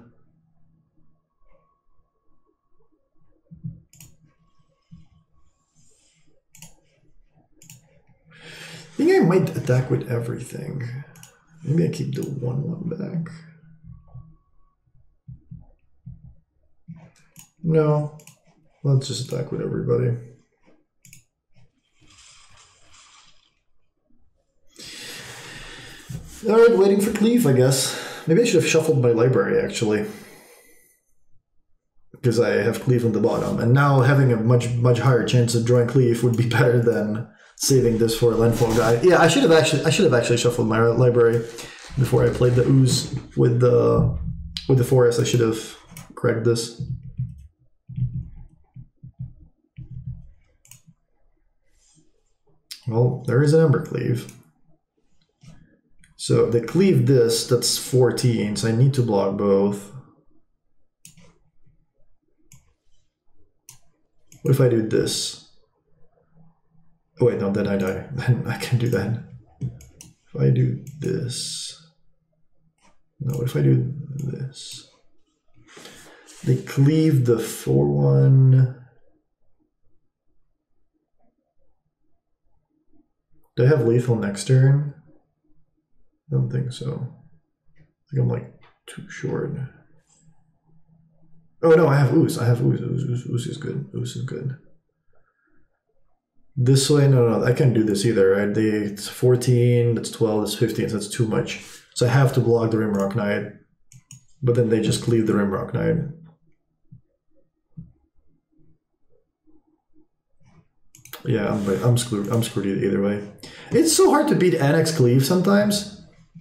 I think I might attack with everything. Maybe I keep the 1/1 back. No, let's just attack with everybody. Alright, waiting for Cleave, I guess. Maybe I should have shuffled my library, actually. Because I have Cleave on the bottom. And now having a much higher chance of drawing Cleave would be better than saving this for a landfall guy. Yeah, I should have actually shuffled my library before I played the Ooze with the forest. I should have corrected this. Well, there is an Embercleave. So they cleave this, that's 14, so I need to block both. What if I do this? Oh wait, no, then I die. Then I can do that. If I do this... No, what if I do this? They cleave the 4/1... Do I have lethal next turn? I don't think so. I think I'm like too short. Oh no, I have Ooze. I have Ooze. Ooze is good. Ooze is good. This way, no, I can't do this either, right? It's 14, that's 12, that's 15, so that's too much. So I have to block the Rimrock Knight. But then they just cleave the Rimrock Knight. Yeah, I'm screwed. I'm screwed either way. It's so hard to beat Annex Cleave sometimes.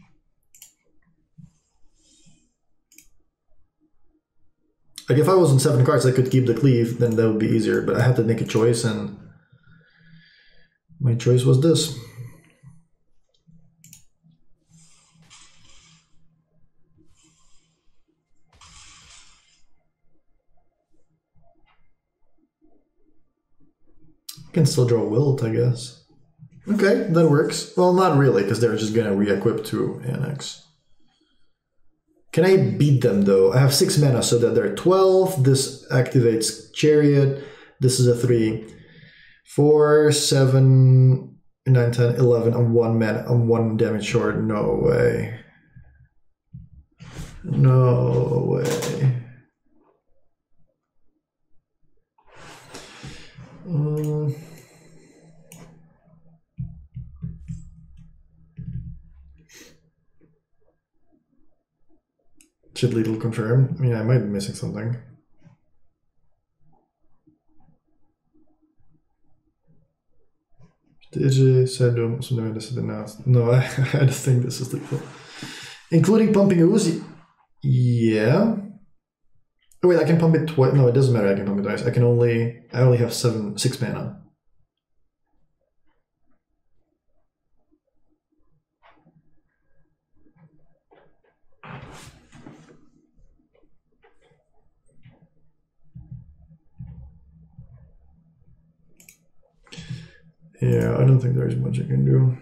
Like if I was on 7 cards, I could keep the cleave, then that would be easier. But I had to make a choice, and my choice was this. Can still draw Wilt, I guess. Okay, that works. Well, not really, because they're just gonna re-equip to Annex. Can I beat them though? I have 6 mana, so that they're 12. This activates Chariot. This is a 3. 4, 7, 9, 10, 11. I'm 1 mana. I'm 1 damage short. No way. No way. Should Lidl confirm? I mean, I might be missing something. DJ said something this is announced. No, I just think this is the including pumping ooze. Yeah. Oh wait, I can pump it twice. No, it doesn't matter. I can pump it twice. I only have 6 mana. Yeah, I don't think there's much I can do.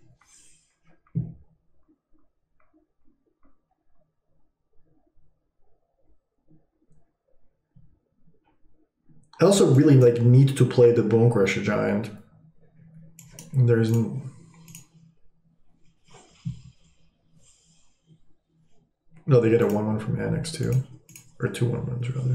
I also really need to play the Bone Crusher Giant. There isn't. No, they get a 1/1 from Annex too, or 2 1/1s rather.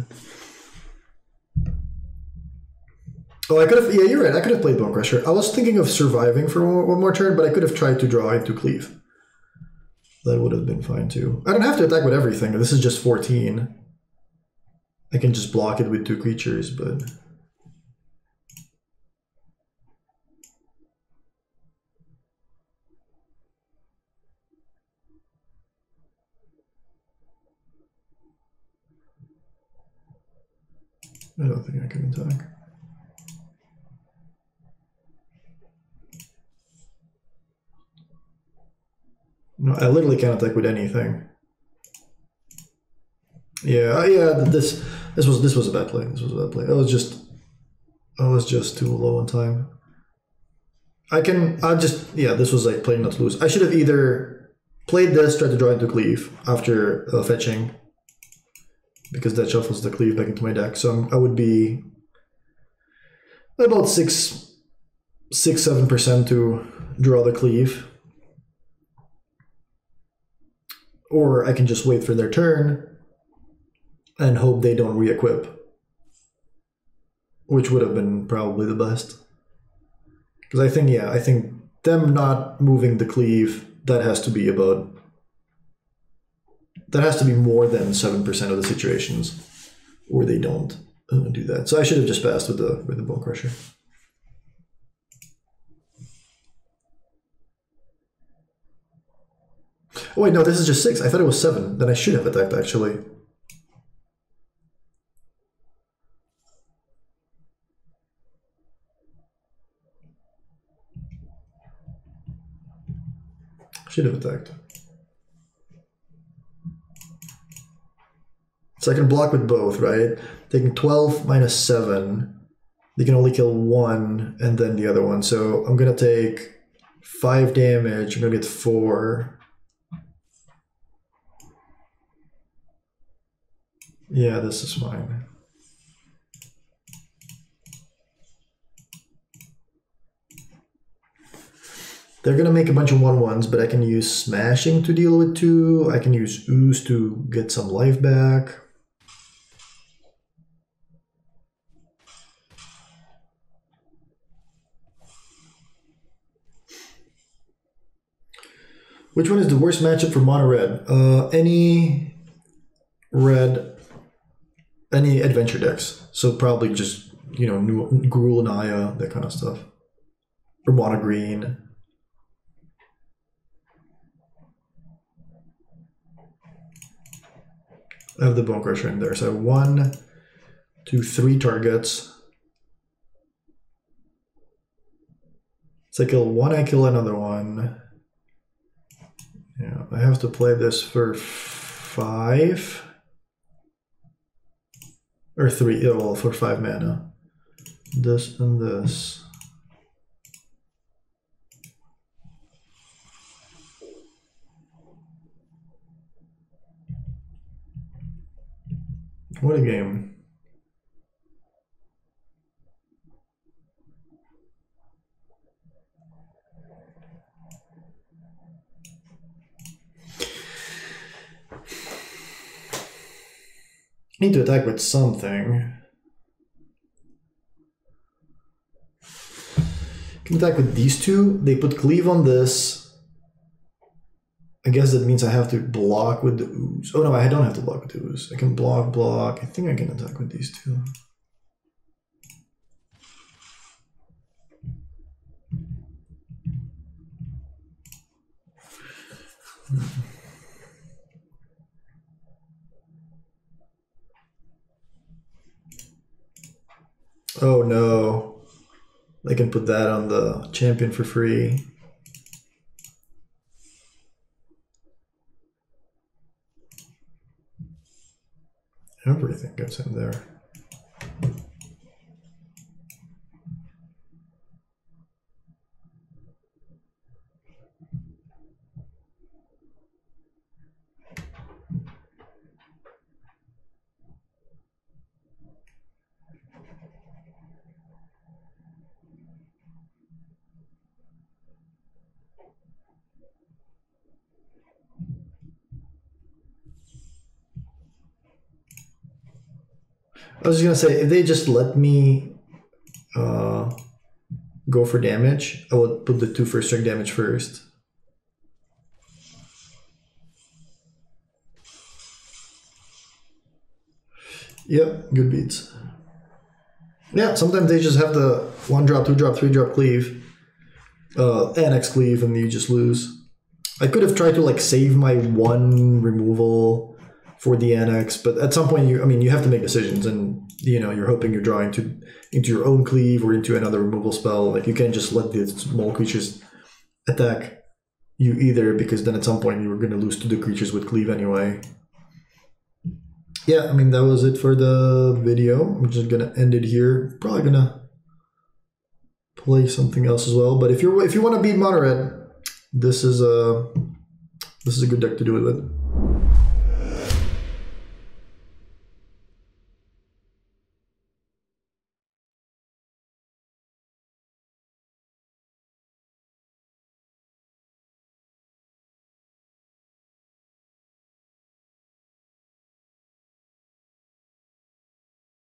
Oh, I could have. Yeah, you're right. I could have played Bone Crusher. I was thinking of surviving for one more turn, but I could have tried to draw into Cleave. That would have been fine too. I don't have to attack with everything. This is just 14. I can just block it with 2 creatures, but I don't think I can attack. No, I literally can't attack with anything. Yeah, this was a bad play. This was a bad play. I was just too low on time. This was like playing not to lose. I should have either played this, tried to draw into Cleave after fetching, because that shuffles the Cleave back into my deck. So I would be about 6-7% to draw the Cleave. Or I can just wait for their turn and hope they don't re-equip, which would have been probably the best. Because I think them not moving the Cleave, that has to be more than 7% of the situations where they don't do that. So I should have just passed with the Bone Crusher. Oh wait, no, this is just 6. I thought it was 7. Then I should have attacked, actually. Should have attacked. So I can block with both, right? Taking 12 minus 7. They can only kill 1 and then the other one. So I'm going to take 5 damage. I'm going to get 4. Yeah, this is fine. They're going to make a bunch of 1/1s, but I can use Smashing to deal with 2. I can use Ooze to get some life back. Which one is the worst matchup for mono red? Any adventure decks. So probably just, you know, Gruul and Aya, that kind of stuff. Or mono green. I have the Bone Crusher in there. So 1, 2, 3 targets. So I kill one, I kill another one. Yeah, I have to play this for 5. Or 3, yeah, well, for 5 mana. This and this. What a game. Need to attack with something. Can attack with these two. They put cleave on this. I guess that means I have to block with the ooze. Oh no, I don't have to block with the ooze. I can block. I think I can attack with these two. Oh no. I can put that on the champion for free. Everything gets in there. I was just gonna say, if they just let me go for damage, I would put the 2 first strike damage first. Yep, good beats. Yeah, sometimes they just have the 1 drop, 2 drop, 3 drop cleave, annex cleave, and you just lose. I could have tried to like save my 1 removal for the annex, but at some point you have to make decisions, and you know, you're hoping you're drawing into your own cleave or into another removal spell. Like, you can't just let the small creatures attack you either, because then at some point you were going to lose to the creatures with cleave anyway. Yeah, I mean, that was it for the video. I'm just gonna end it here. Probably gonna play something else as well. But if you want to beat mono red, this is a good deck to do it with.